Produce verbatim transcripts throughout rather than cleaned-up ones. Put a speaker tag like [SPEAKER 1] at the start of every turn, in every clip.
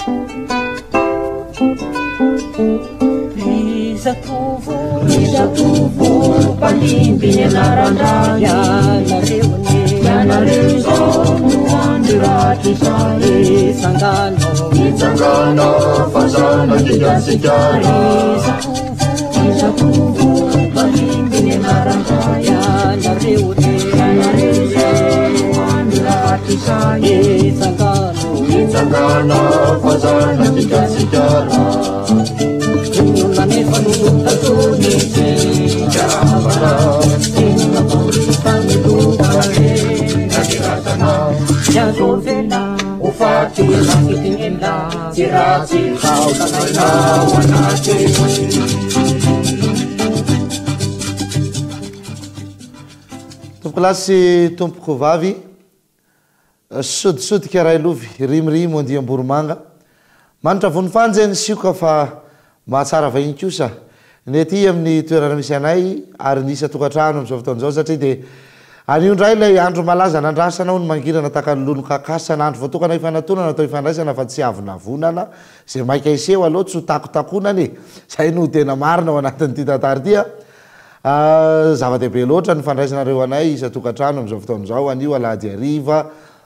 [SPEAKER 1] Risatovo, risatovo, palimbiny anarandrany ianareo ianareo zao no andiraty sary isangano isangano fasana kigasikara risatovo, palimbiny anarandrany ianareo ianareo zao no andiraty sary isangano isangano fasana kigasikara nefa luta tunisi jarabara inna purita midubare nagiratana jazovela ufati nakitingenda sirati kautana wanate
[SPEAKER 2] tompolasy tompoko vavy sodisodika ray lovy rimorimo andia amboromanga manitra vony fanjany sioka fa mahatsara vahiny kosa nety amin'ny toerana misy anay ary nisa tokantrano am'izao fotoan'izao satria dia anio ndray ilay andro malaza nandrasana ao ny mangirana takan'olono kakasa n'andro voatokana ifanantonana atao ifandraisana fa tsy avonavonana zay maika iseho aloha tsy ho takotakonany zay no tena marina ao anatin'ity tantary ity a zava-dehibe loatra ny fandraisanareo anay isa tokantrano am'izao fotoan'izao anio alady ariva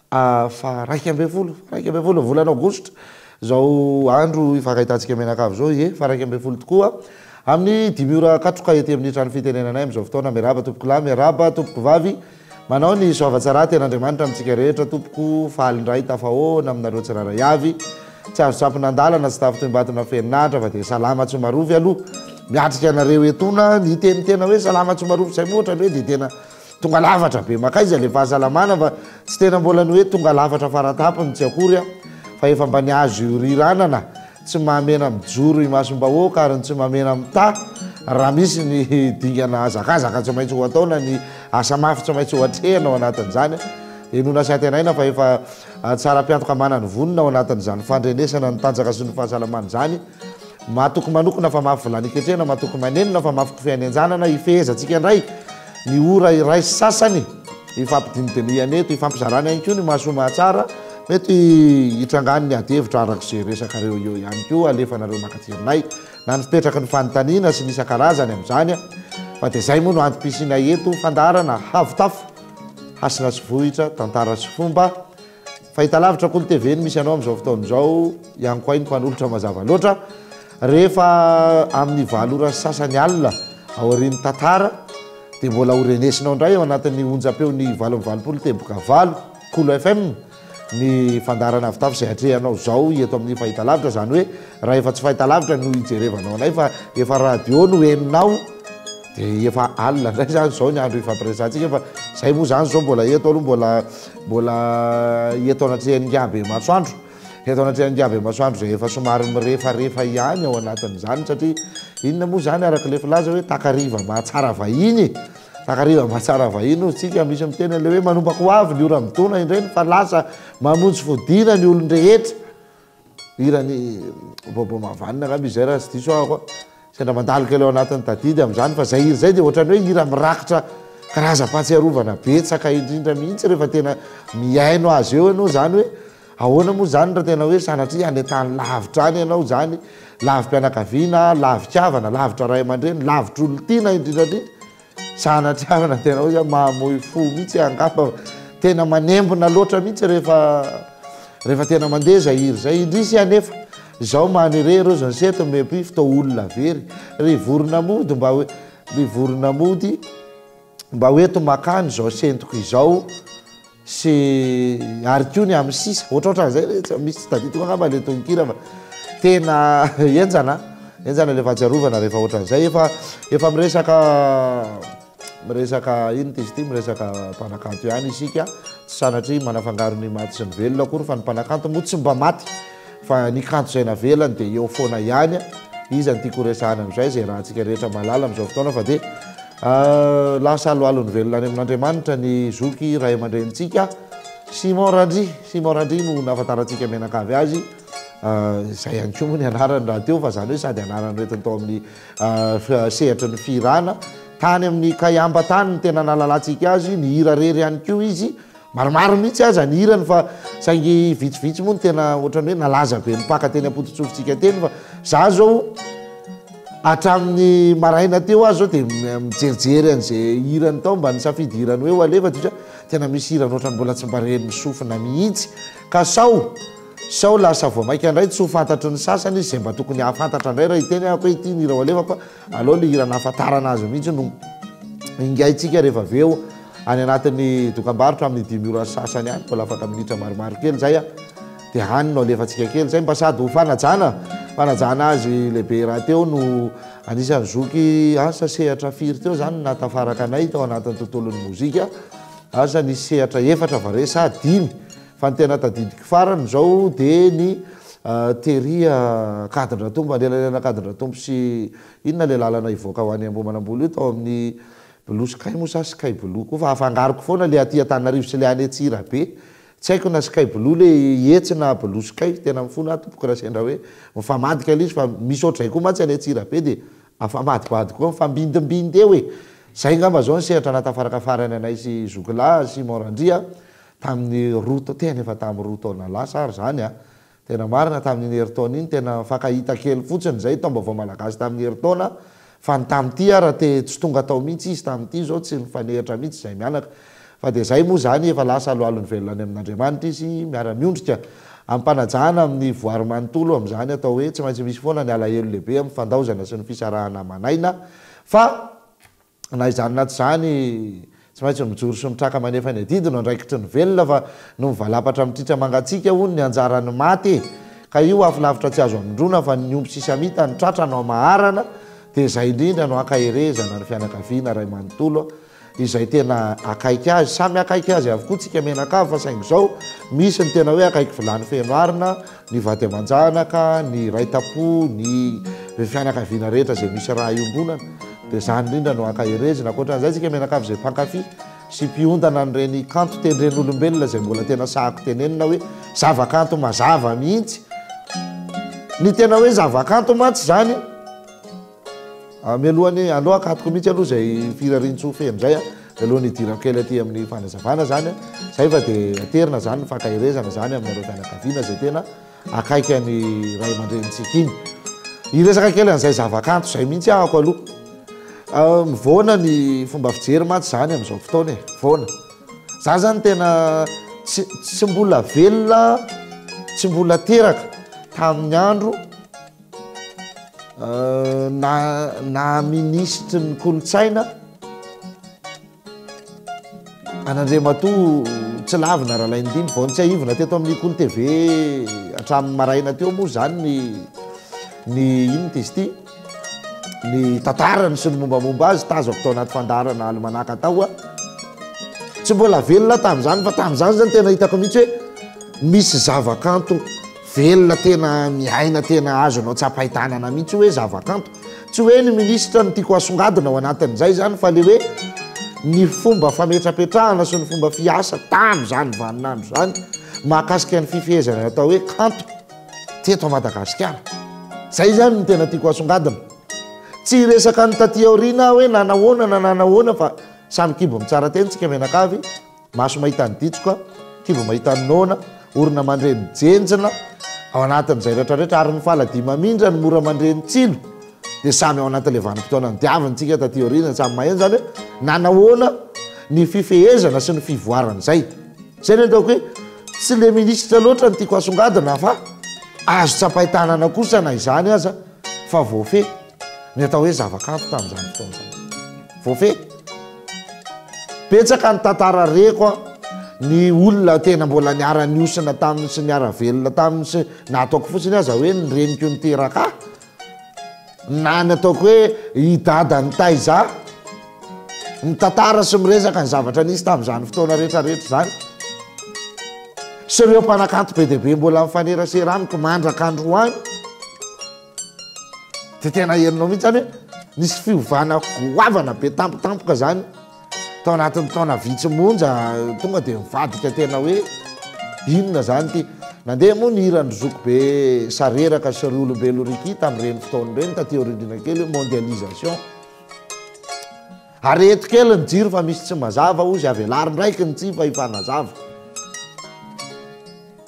[SPEAKER 2] fa raiky ambe folo raiky ambe folo volana aogositra zao andro ifakahitantsika menakavy zao e fa raiky ambe folo tokoa amin'ny dimy ora katroka ety amin'ny trano fitenenanay am'izao fotoana miaraba tompoko lahy miaraba tompoko vavy manao ny soavatsara ten'andriamanitra amintsika rehetra tompoko falindray tafahoana aminareo tsiraray avy tsy azo tsampinandalana tsy tafitoimbatona ferinahitra fa dia salama tsy marovy aloha miatrika anareo etona ny teny tena hoe salama tsy marovy zay moatra hoe dia tena tonga lavatra be makaiza le fahasalamana fa tsy tena mbola ny hoe tonga lavatra faratapony tsy akory a fa efa mba ny azo iriranana tsy mahamena mijoro i masombahoaka ary tsy mahamena amita raha misy ny dingana azakazaka tsy maintsy ho ataona ny asa mafy tsy maintsy ho atrehana ao anatin'izany enona sy antenaina fa efa tsara mpiantoka manany vonona ao anatin'izany fandrenesana ny tanjaka sy ny fahasalamana zany mahatoky manokona fa mafy volany iketrena mahatoky manenona fa mafy kofianenjanana ifehezatsika indray ny ora iray sasany ifampidinideny eto ifampizarany any koa ny mahasoma tsara mety hitrangany ny adevitra arak'izay resakareo eo ihany koa alefanareo makatirinay na ny fipetraky ny fanontaniana sy nisan-karazany amin'izany fa dia zay moa no antom-pisina eto fandarana havitafo hasina sy vohitra tantara sy fomba fahita lavitra kolo T V ny misy anao amin'izao fotaon'izao ihany koa iny mpanolotra mazava loatra rehefa amin'ny valora sasany alina ao ariny tantara dia mbola horenesinao indray ao anatin'ny onjam-peo ny valo amby valopolo teboka valo kolo F M ny fandarana avitafo zay atrehanao zao eto amin'ny fahita lavitra zany hoe raha efa tsy fahita lavitra no hijerevanao anay fa efa radio no eninao dia efa alina ndray zany zao ny andro ifampiresantsika fa zay moa zany zao mbola eto aloha mbola mbola eto anatrehan'ny ngabe masoandro eto anatrehan'ny ngabe masoandro zay efa somary mirefarefa ihany ao anatin'izany satria inona moa zany araka le filaza hoe takariva mahatsara vahiny takariva mahatsara vahiny tsika misy amin'ny tena le hoe manombako avy ny ora mitona indreny fa lasa mamonjy fodina ny olon-drehetra irany bobo mavanina ngamba izay raha sy diso ahako sendra mandalika leo anatin'ny tadidy amin'izany fa zay iry zay dia ohatrany hoe ira mirakitra karazam-pahatsiarovana betsaka indrindra mihitsy rehefa tena miaino azy eo ianao zany hoe ahoana moa zany raha tena hoe sanatria anetany lavitra any ianao zany lavim-pianakaviana lavitiavana lavitra ray aman-dreny lavitra olo-tiana indrindrandrindra sanatiavana tena hoe mahamoy fo mihitsy angamba tena manembona loatra mihitsy rehefa rehefa tena mandeha zay iry zay indrisy anefa zao manire reo zany seto mepy fitao olona very ry vorona mody mba hoe ry vorona mody mba hoeto makany zao sentoko izao sy ary koa ny amin'ny sisa ohatraohatra zay misy taditiko angamba le tonkira fa tena enjana enjana le fahatsiarovana rehefa ohatran'izay efa efa miresaka miresaka ino tizy ty miresaka mpanakanto ihany isika tsy sanatria manafangaro ny maty sy ny velona akory fa ny mpanakanto moa tsy mba maty fa ny kanto zay navelany dia eo foana ihany izy antiako resahana amin'izay zay raha antsika rehetra malala amin'izao fotoana fa dia lasa aloalony velona any amin'Andriamanitra ny zoky ray aman-drenitsika Simon Randry Simon Randry no nafantarantsika menakavy azy zay ihany koa moa ny anarany raha teo fa zany hoe sady anarany reto tao amin'ny sehatra ny firana tany amin'ny Kayamba tany ny tena nalalantsika azy ny hira rery ihany koa izy maromaro mihitsy aza ny hirany fa saingy vitsivitsy moa ny tena ohatrany hoe nalaza be nipaka teny ampototsofotsika teny fa za zao hatramin'ny maraina teo azy zao dia mijerijery an'izay hirany tao mba nisafidy hirany hoe ho alefa satria tena misy hirany ohatrany mbola tsy mba reny misofina mihitsy ka sao sao lasa vao maika indray tsy ho fantatry ny sasany izy zay mba tokony hahafantatra indray raha iteny ako hoe ity ny hira ho alefa fa aleo le hirana hafantarana azy mihitsy no ingaitsika rehefa aveo any anatin'ny dokam-barotra amin'ny dimy ora sasany any mbola afaka minitra maromaro kely zay a dia hany no alefantsika kely zay mba sady ho fanajana fanajana azy lehibe raha teo no anisan'ny zoky asa sehatra firy teo zany natafaraka anay tao anatin'ny tontolon'ny mozika asa nisy sehatra efatra vare sa dimy fa ny tena tadidiko farany zao dia ny teria kadindratombo andelalana kadindratombo sy inona le lalana ivoaka ho any Ambohimanamboly io tao amin'ny Blue Sky moa sa Sky Blue koa fa afangaroko foana le aty Antananarivo sy le any Antsirabe tsy haiko na Sky Blue le etsy na Blue Sky tena mifona tompoko raha sendra hoe mifamadika ilay izy fa misy ohatray koa matsy any Antsirabe dia afamadikadiko koa mifambindimbindy eo e zay ngamba zao ny sehatra natafaraka farany anay sy Zokila sy Morandria tamin'ny roa tena efa tamin'ny roa taona lasa ary zany a tena marina tamin'ny heritaona iny tena fakahita kely fotsiny zay tao mba vao malagasy tamin'ny heritaona fa ny tamin'ity ara te tsy tonga tao mihitsy izy tamin'ity zao tsy mifanehitra mihitsy zay mianaka fa dia zay moa zany efa lasa alohalony velona any amin'Andriamanitra izy miara-miondrika ampanajana amin'ny voary manontolo amin'izany atao hoe tsy maintsy misy foana ny alahelo lehibe amin'ny fandaozana sy ny fisarahana manaina fa na izany naty zany tsy maintsy mijoro sy mitraka manefa ny adidino andraikitry ny velona fa no mivalapatra mitritra mangatsika hono ny anjarany maty ka io afilavitra tsy azo amindrona fa ny omby sisamita ny tratra no maharana dia zay indrindra no akaherezana ny fianakaviana ray manontolo izay tena akaiky azy samy akaiky azy avokoa tsika menakavy fa saingy zao misy ny tena hoe akaiky vilany fenoarina ny vady aman-janaka ny raitapo ny fianakaviana rehetra zay misy raha iombonana dia zany indrindra no akaherezana akoatran'izay tsika menakavy zay mpankafy sy mpiondana nyreny kanto tenireny olombelona zay mbola tena sahako tenenina hoe zavakanto mazava mihitsy ny tena hoe zavakanto matsy zany mialohany aloha akatoko mihitsy aloha zay firarintsoafeny zay a alohan'ny idirako kely aty amin'ny fanazavana zany a zay fa dia aterina zany ny fankaherezana zany aminareo fianakaviana zay tena akaiky any ray aman-drenitsika iny iresaka kely an'izay zavakanto zay mihitsy ahako aloha mivoana ny fomba fijery matsy zany amin'izao fotoana e voana za zany tena tsy mbola velona tsy mbola teraka tamin'ny andro na na ministry ny kolotsaina an'Andriamatoa tsy lavina raha laindimy vao tsy aivina teto amin'ny Kolo T V hatramin'ny maraina teo moa zany ny ny ino ty izy ity ny tantarany sy ny mombamomba azy tazako tao anaty fandarana almanaka tao a tsy mbola velona tamin'izany fa tamin'izany zany tena hitako mihitsy hoe misy zavakanto velona tena miaina tena azonao tsy ampahitanana mihitsy hoe zavakanto tsy hoe ny ministra no tiako asongadina ao anatin'izay zany fa le hoe ny fomba fametrapetrahana sy ny fomba fiasa tamin'izany vaninandro zany mahakasika ny fifehezana atao hoe kanto teto Madagasikara zay zany ny tena tiako asongadina tsy resaka ny taty aoriana hoe nanahoana na nanahoana fa samy kibo mitsara teny tsika menakavy maso mahita ny ditsoka kibo mahita ny nona orona mandreny jenjina ao anatin'izay rehetrarehetra ary ny faladima mindra ny mora mandreny tsilo dia samy ao anatin'ilay vanim-potoana ny diavantsika taty aoriana samy maheno zany hoe nanahoana ny fifehezana sy ny fivoarana zay zay ny ataoko hoe tsy le ministra loatra ny tiako asongadina fa azo tsy ampahitanana kosa na izany aza fa voafe ny atao hoe zavakanto tamin'izany fotoana zany voafe petsaka ny tantara reko a ny olona tena mbola niara-niosina taminy sy niara-velona taminy sy nataoko fotsiny aza hoe ny reniko ny teraka na ny ataoko hoe hidada ny taiza ny tantara sy miresaka ny zavatra nisy tamin'izany fotoana rehetrarehetra zany sy ireo mpanakanto be dehibe mbola mifanerasera amiko mandrakandro ho any dia tena herinao mihitsy zany hoe nisy fiovana goavana be tampotampoka zany tao anatin'ny taona vitsy monja tonga dia mivadika tena hoe inona zany ty nandeha moa ny hirandro zoko be sareraka sy ry olombelo riki tamin'ireny fotoana ireny taty aoriana kely mondialisation areto kely ny jiro fa misy tsy mazava ozy avelarin raiky ny tsy fa hifanazava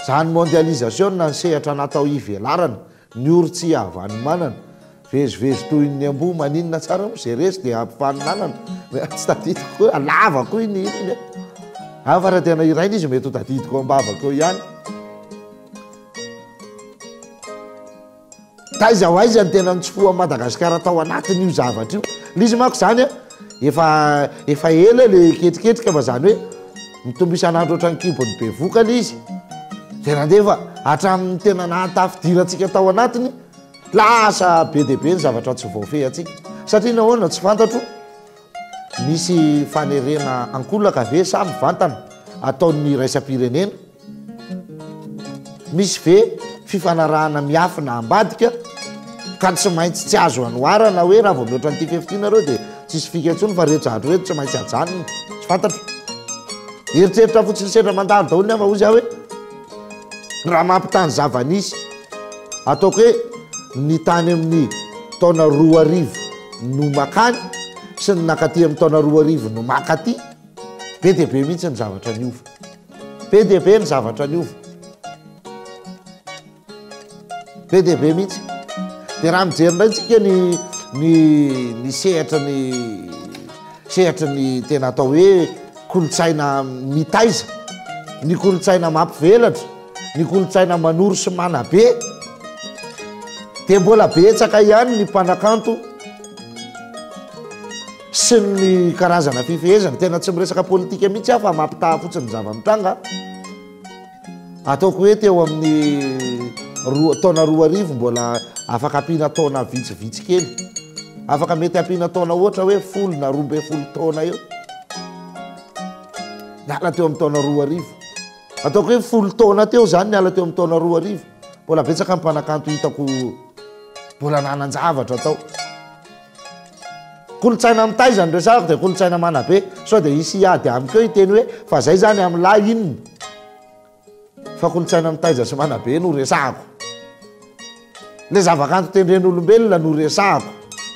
[SPEAKER 2] zany mondialisation na sehatra natao ivelarana ny oro tsy havany manana vezivezy toy ny ambo maninona tsara mo zay resy dia ampifaninanana tsy tadidiko koa alavako iny iny afa raha tena iraina izy mety ho tadidiko ambavako ihany taiza ho aiza ny tena nitsofoa Madagasikara tao anatiny io zavatra io lizy mako zany a efa efa ela le ketriketrika fa zany hoe mitombo isan'andro ohatrany kibony be vokana izy tena ndefa hatramin'ny tena nahatafidiratsika tao anatiny lasa be dia be ny zavatra tsy voafehy atsika satria nahoana tsy fantatro misy fanerena ankolaka ve samy vantana ataon'ny raisam-pirenena misy ve fifanarahana miafina ambadika ka tsy maintsy tsy azo anoarana hoe raha vao mihoatra n'ity fifitiana reo dia tsisy fika intsony fa rehetraadro reto tsy maintsy ajanony tsy fantatro eritreritra fotsiny sedra mandalo daholo ny afa ozy aho hoe raha mampitany zavanisy ataoko hoe ny tany amin'ny taona roa arivo no makany sy ny nakaty amin'ny taona roa arivo no makaty be dia be mihitsy ny zavatra ny ova be dia be ny zavatra ny ova be dia be mihitsy dia raha mijerindray tsika ny ny ny sehatra ny sehatra ny tena atao hoe kolotsaina mitaiza ny kolotsaina mampivelatra ny kolotsaina manoro sy manabe dia mbola betsaka ihany ny mpanakanto sy ny karazana fifehezana tena tsy miresaka politika mihitsy aho fa mampitaha fotsiny zava-mitranga ataoko hoe teo amin'ny roa taona roa arivo mbola afaka ampiana taona vitsivitsy kely afaka mety ampiana taona ohatra hoe folo na roa amby folo taona eo niala teo amin'ny taona roa arivo ataoko hoe folo taona teo zany niala teo amin'ny taona roa arivo mbola betsaka ny mpanakanto hitako mbola nanan-javatra tao kolotsaina mitaiza ny resako dia kolotsaina manabe sao dia isy ady amiko eo iteny hoe fa zay zany amin'lahy inony fa kolotsaina mitaiza sy manabe no resako le zavakanto tendren'olombelona no resako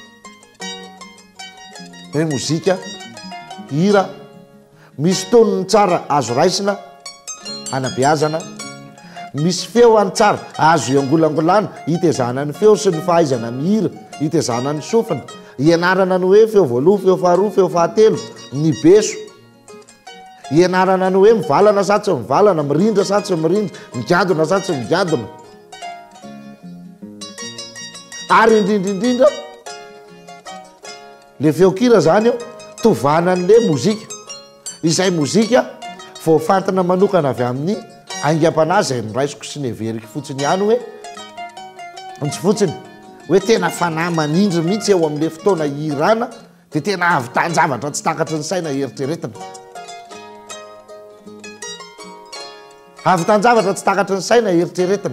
[SPEAKER 2] hoe mozika hira misy tonony tsara azo raisina anabeazana misy feo any tsara azo iangolangolana hitezana ny feo sy ny fahaizana mihira hitezana ny sofina ianarana ny hoe feo voaloha feo faharoa feo fahatelo ny beso ianarana ny hoe mivalana sa tsy mivalana mirindra sa tsy mirindra migadona sa tsy migadona ary indrindraindrindra le feokira zany eo tovanan'le mozika izay mozika voafantina manokana avy amin'ny aingam-panazy zay noraisiko sy neveriko fotsiny ihany hoe ntsy fotsiny hoe tena fanahy manindry mihitsy eo amin'le fotoana hirana dia tena avy tan-javatra tsy takatry ny saina eritreretina avy tan-javatra tsy takatry ny saina eritreretina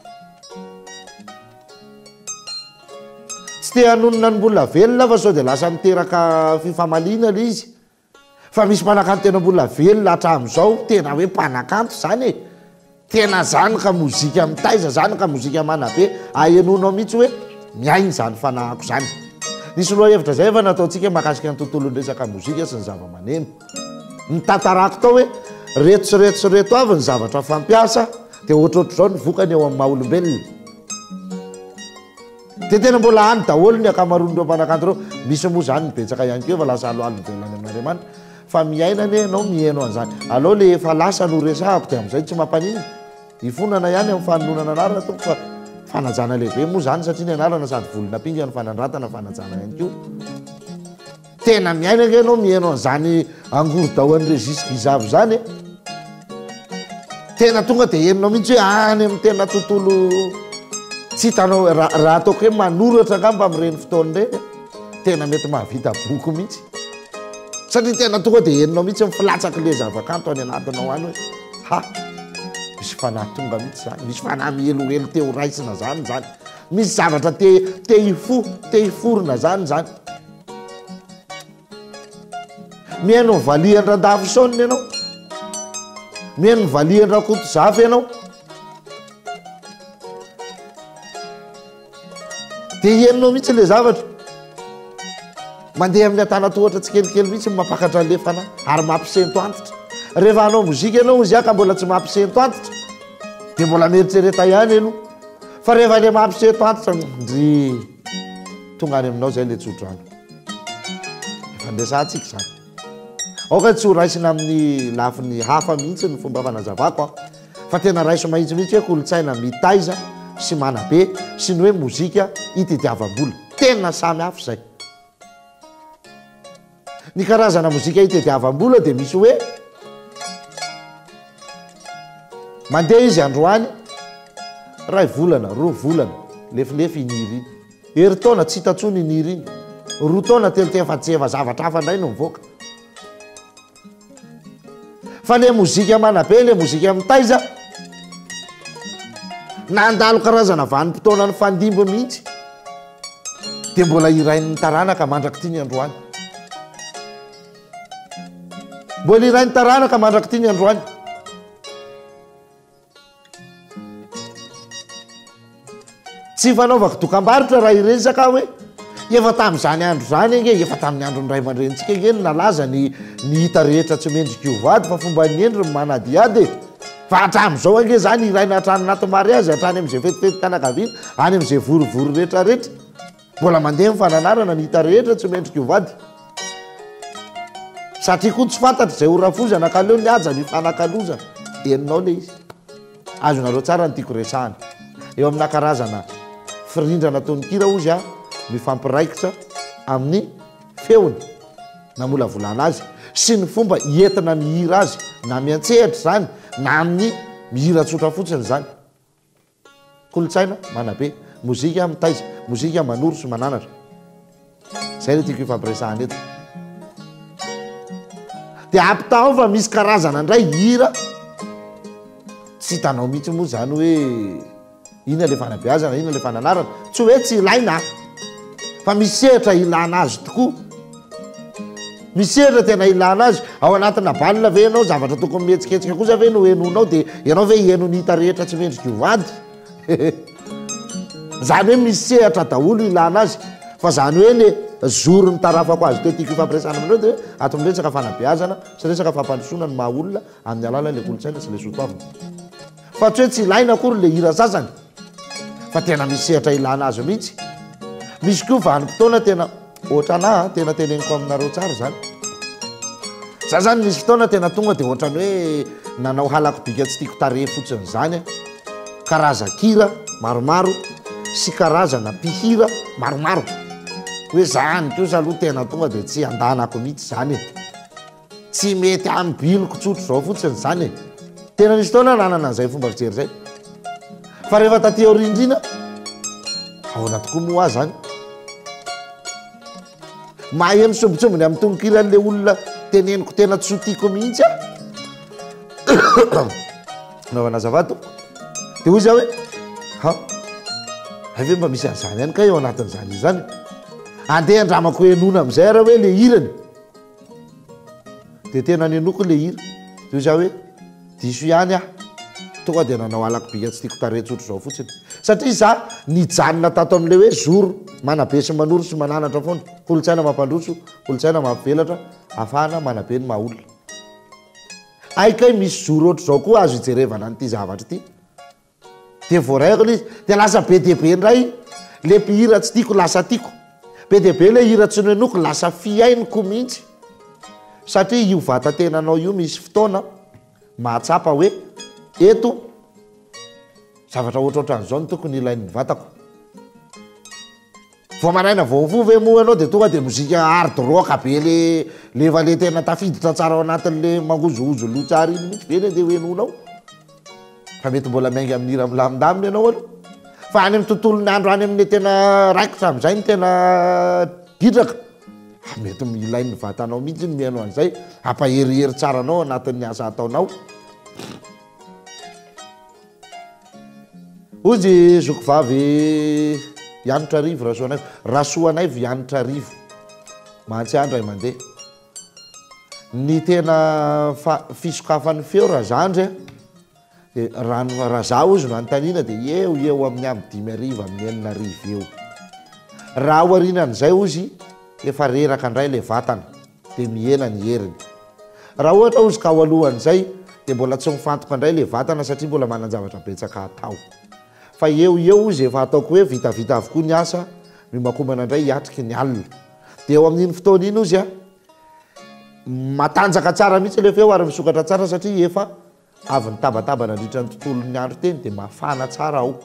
[SPEAKER 2] tsy te hanonona ny mbola velona fa sao dia lasa miteraka fifamaliana le izy fa misy mpanakanto tena mbola velona hatramin'izao tena hoe mpanakanto zany e tena zany ka mozika mitaiza zany ka mozika manabe ahenonao mihitsy hoe miainy zany fanahako zany nisy loha hevitra zay efa nataontsika mahakasika ny tontolo nresaka mozika sy ny zava-maneno ny tantarako tao hoe reto sy reto sy reto avy ny zavatra fampiasa dia ohatrohatr' zao ny vokany eo amin'ny maha-olombelona dia tena mbola any daholo ny akamaroan'ireo mpanakanto reo misy moa zany nibetsaka ihany keo fa lasa aloalo velona any amin'andriamanitra fa miaina ne anao mihaino an'izany alao le efa lasa no resahako dia amin'izay tsy mampanina hifonana ihany amin'ny fanononana anarana toko fa fanajana lehibe moa zany satria ny anarana sady volona pinga ny fanandratana fanajana ihany keo tena miaina nge anao mihaino an'izany angoro-dao an'ny reziska izavo zany tena tonga dia heninao mihitsy hoe any amin'ny tena tontolo tsy hitanao raha ataoko hoe manoratra ngamba amin'ireny fotoana ireny tena mety mahavita boky mihitsy satria tena tonga dia heninao mihitsy mifilatsaka le zavakanto any anatinao any hoe ha misy fanahy tonga mihitsy zany misy fanahy mihelohelo teo raisina zany zany misy zavatra te te hifo te hiforona zany zany mihaino ny valian-drandafo saoniny ianao mihaino ny valian-drakoto zafy ianao dia heninao mihitsy le zavatra mandeha amin'ny atanatohatra tsy kelikely mihitsy mampakatra le fanahy ary mampisento antitra rehefa anao mozika ianao izy aka mbola tsy mampisento antitra dia mbola mieritsereta ihany eno fa rehefa le mampiseto antitra ndry tonga any aminao zay le tsodrano efa ndesantsika zany aoka tsy ho raisina amin'ny lafiny hafa mihitsy ny fomba fanazavako a fa tena raiso mahitsymihitsy hoe kolotsaina mitaiza sy manabe sy ny hoe mozika itediavam-bola tena samy hafa zay ny karazana mozika itediavam-bola dia misy hoe mandeha izy androany ray volana roa volana lefilefy iniry iny hery taona tsy hitatsony iniry iny roa taona telotefatseva zavatra hafa indray no mivoaka fa le mozika manabe le mozika mitaiza nandalo karazana vanim-potoana ny fandimbo mihitsy dia mbola irain'ny taranaka mandraky ty ny androany mbola irain'ny taranaka mandraky ty ny androany tsy fanaovako dokam-barotra raha iresaka hoe efa tamin'izany andro zany nge efa tamin'ny andro ny ray aman-drentsika nge ny nalaza ny ny hita rehetra tsy mendrika ovady fa fomba ny endry ny manadiady fa hatramin'izao ange zany iraina hatrany anaty mariazy hatrany amin'izay fetifeti-kanakaviana any amin'izay vorovory rehetra rehetra mbola mandeha mifananarana ny hita rehetra tsy mendrika ovady satria koa tsy fantatry zay orafozana ka leo ny aja mifanankalozana eninao le izy azonareo tsara ny tiako resahana eo amina karazana firindrana tonikira ozy a mifampiraikitra amin'ny feony na mola volana azy sy ny fomba entina mihira azy na miantsehatra zany na amin'ny mihira tsotra fotsiny zany kolotsaina manabe mozika mitaiza mozika manoro sy mananatra zay le tiako ifampiresahana eto dia ampitao fa misy karazana indray hira tsy hitanao mihitsy moa zany hoe ina le fanabeazana ina le fananarana tsy hoe tsy ilaina fa misehatra ilana azy tokoa misehatra tena ilana azy ao anatina balina ve ianao zavatra tokony mihetsiketsika kosa ve no henonao dia ianao ve heno ny hita rehetra tsy mendrika ovady zany hoe misehatra daholo ilana azy fa zany hoe le zoro ny tarafako azy teo tiako ifampiresana aminao dia hoe ato miresaka fanabeazana sy resaka fampandrosoana ny maha olona amin'ny alala le kolotsaina sy le sotoavina fa tsy hoe tsy ilaina akory le hira sasany fa tena misehatra ilana azy mihitsy misy koa vanim-potoana tena ohatra na tena teneniko aminareo tsara zany za zany misy fotoana tena tonga dia ohatrany hoe nanao halako bika tsy tiako tare fotsiny zany karazan-kira maromaro sy karazana mpihira maromaro hoe zany kosa aloha tena tonga dia tsy andanako mihitsy zany tsy mety amin'ny biloko tsotro zao fotsiny zany tena misy fotoana nanana an'izay fomba fijery zay fa rehefa taty aorindrina ahoana tokoa moa zany mahay misombitsombony amin'ny tonokiran'le olona teneniko tena tsy sotiako mihitsy a naovana zavato dia hoy za hoe ha ave mba misy an'izany ihany ka eo anatin'izany izy zany andeha andramako henona amin'izay raha hoe le hirany dia tena nenoko le hira dia hoy za hoe diso ihany ah tonga dia nanao alako bika tsy tiako taretsotro zao fotsiny satria za nijanona tato amin'le hoe zoro manabe sy manoro sy mananatra foana kolotsaina mampandroso kolotsaina mampivelatra afahana manabe ny mahaolona aikay misy zoro ohatr' zao koa azo hijerevana n'ity zavatra ity dia voaraiko le izy dia lasa be diabe indray le mpihira tsy tiako lasa tiako be diabe le hira tsy noenoko lasa fiainiko mihitsy satria io vatatenanao io misy fotoana mahatsapa hoe eto zavatra ohatrohatran'izao ny tokony ilain'ny vatako vo maraina vaofo ve moa ianao dia tonga dia mozika hard rock be le lefa le tena tafiditra tsara ao anatin'le mangozohozo lo tsara iny mihitsy be le dia hoenonao fa mety mbola mainga amin'ny hira milamindamina ianao aloha fa any amin'ny tontolony andro any amin'le tena raikitra amin'izay ny tena gidraka mety ilain'ny vatanao mihitsy ny mihaino an'izay ampaherihery tsara anao anatin'ny asa ataonao ozy zoko vavy hianitra rivo rasoanaivo rasoanaivo hianitra rivo mahantsy andray mandeha ny tena fisokafan'ny feo raha zandry rano raha za ozy no anotaniana dia eo eo amin'ny amin'ny dimy arivo amin'ny enina arivo eo raha hoarinan'izay ozy efa reraka indray le vatana dia mihena ny heriny raha ohatra ozy ka ho alohan'izay dia mbola tsy mifantoka indray le vatana satria mbola manan-javatra betsaka atao fa eo eo izy efa ataoko hoe vitavita avokoa ny asa ny makomana indray hiatriky ny alina dia eo amin'iny fotoana iny izy a matanjaka tsara mihitsy lefa eo ary misokatra tsara satria efa avy ny tabatabana andritra ny tontolon'ny andro teny dia mafana tsara ao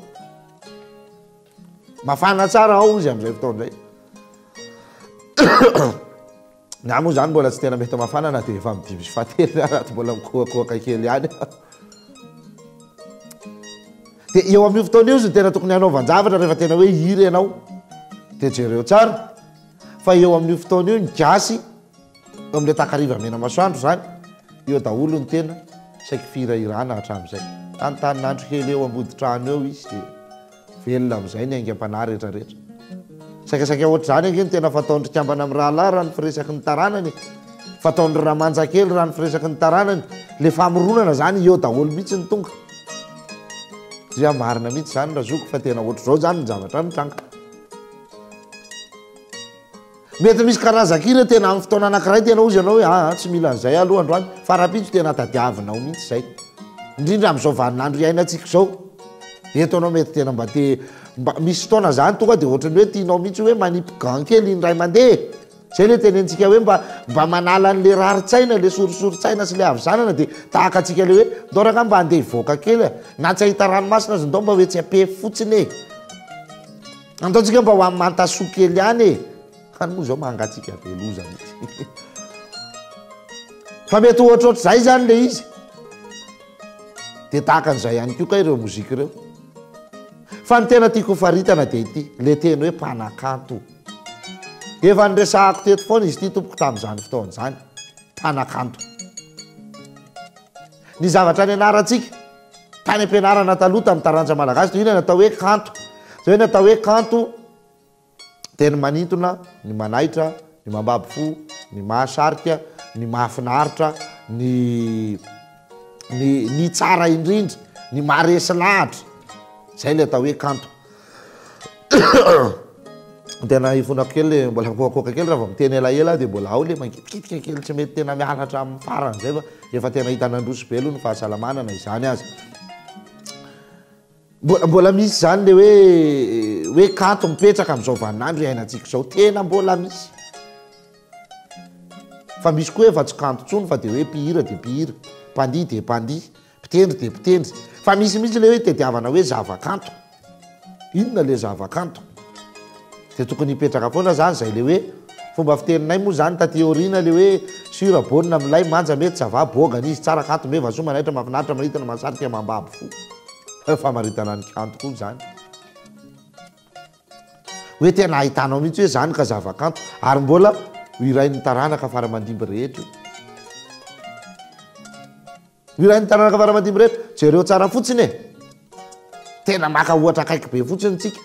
[SPEAKER 2] mafana tsara ao izy amin'izay fotoana izay na moa zany mbola tsy tena mety mafana na dia efa midimy sy fahatelo anaty mbola mikohakohaka kely ihany dia eo amin'io fotoana io izy tena tokony hanaovan-javatra rehefa tena hoe hiry ianao dia jereo tsara fa eo amin'io fotoana io ny gasy eo amin'ilay takariva mena masoandro zany eo daholo ny tena saiky firahirana hatramin'izay tanotaninandro kely eo ambodi-trano eo izy dia velona amin'izay ny aingam-panahy rehetrarehetra saikasaika ohatra zany ange ny tena fataondry kambana amin'ny rahalahy raha ny firesaky ny taranany fataondry raha manja-kely raha ny firesaky ny taranany le famoronana zany eo daholo mihitsy ny tonga dia marina mihitsy zany raha zoko fa tena ohatra zao zany ny zavatra mitranga mety misy karazan-kira tena amin'ny fotoana anankiray tena ozy ianao hoe a tsy mila an'izay aloha androany fa raha-pitsy tena tadiavinao mihitsy zay indrindra amin'izao vaninandro iainantsika zao eto anao mety tena mba te mba misy fotoana zany tonga dia ohatrany hoe tianao mihitsy hoe manipy gankely iny ray mandeha zay le tenentsika hoe mba mba manala an'le raritsaina le sorisoritsaina sy le avizanana dia tahaka atsika le hoe ndoraka mba andeha hivoaka kely na tsy ahita ranomasina azy ndao mba hoe tsy ape fotsiny e andaontsika mba ho amin'ny mantaso kely ihany e hany moa zao mangatsika beloza mihitsy fa mety ohatrohatra zay zany le izy dia tahaka an'izay ihany koa ka ireo mozika ireo fa ny tena tiako faritana dia ity le teny hoe mpanakanto efa nyresahako teto foana izy ity tompoko tamin'izany fotoana zany mpanakanto ny zavatra ny anarantsika tany ampianarana taloha tamin'ny taranja malagasy toy ina natao hoe kanto zay hoe natao hoe kanto teny manintona ny manaitra ny mambabo fo ny mahasarika ny mahafinaritra ny ny ny tsara indrindra ny maharesy lahatra zay le atao hoe kanto tena ifonako kely le mbola koakoaka kely raha vao miteny elaela dia mbola ao le mangitikitika kely tsy mety tena mianatra amin'ny farany zay fa efa tena hitanandroso be aloha ny fahasalamana na izany azy mbola mbola misy zany le hoe hoe kanto mipetraka amin'izao vaninandro iainantsika zao tena mbola misy fa misy koa efa tsy kanto tsony fa dia hoe mpihira dia mpihira mpandihy dia mpandihy mpitendry dia mpitendry fa misy mihitsy le hoe tediavana hoe zavakanto inona le zavakanto dia tokony hipetraka foana zany zay le hoe fomba fiteninay moa zany tateoriana le hoe sura bonina milay manja mety zava bogana izy tsara kanto me vasoa manaitra mafinaritra maritana mahasarika mambabo fo famaritana ny kanto koa zany hoe tena ahitanao mihitsy hoe zany ka zavakanto ary mbola irain'ny taranaka faramandimby rehetra irain'ny taranaka faramandimby rehetra jereo tsara fotsiny e tena maka ohatra akaiky be fotsiny tsika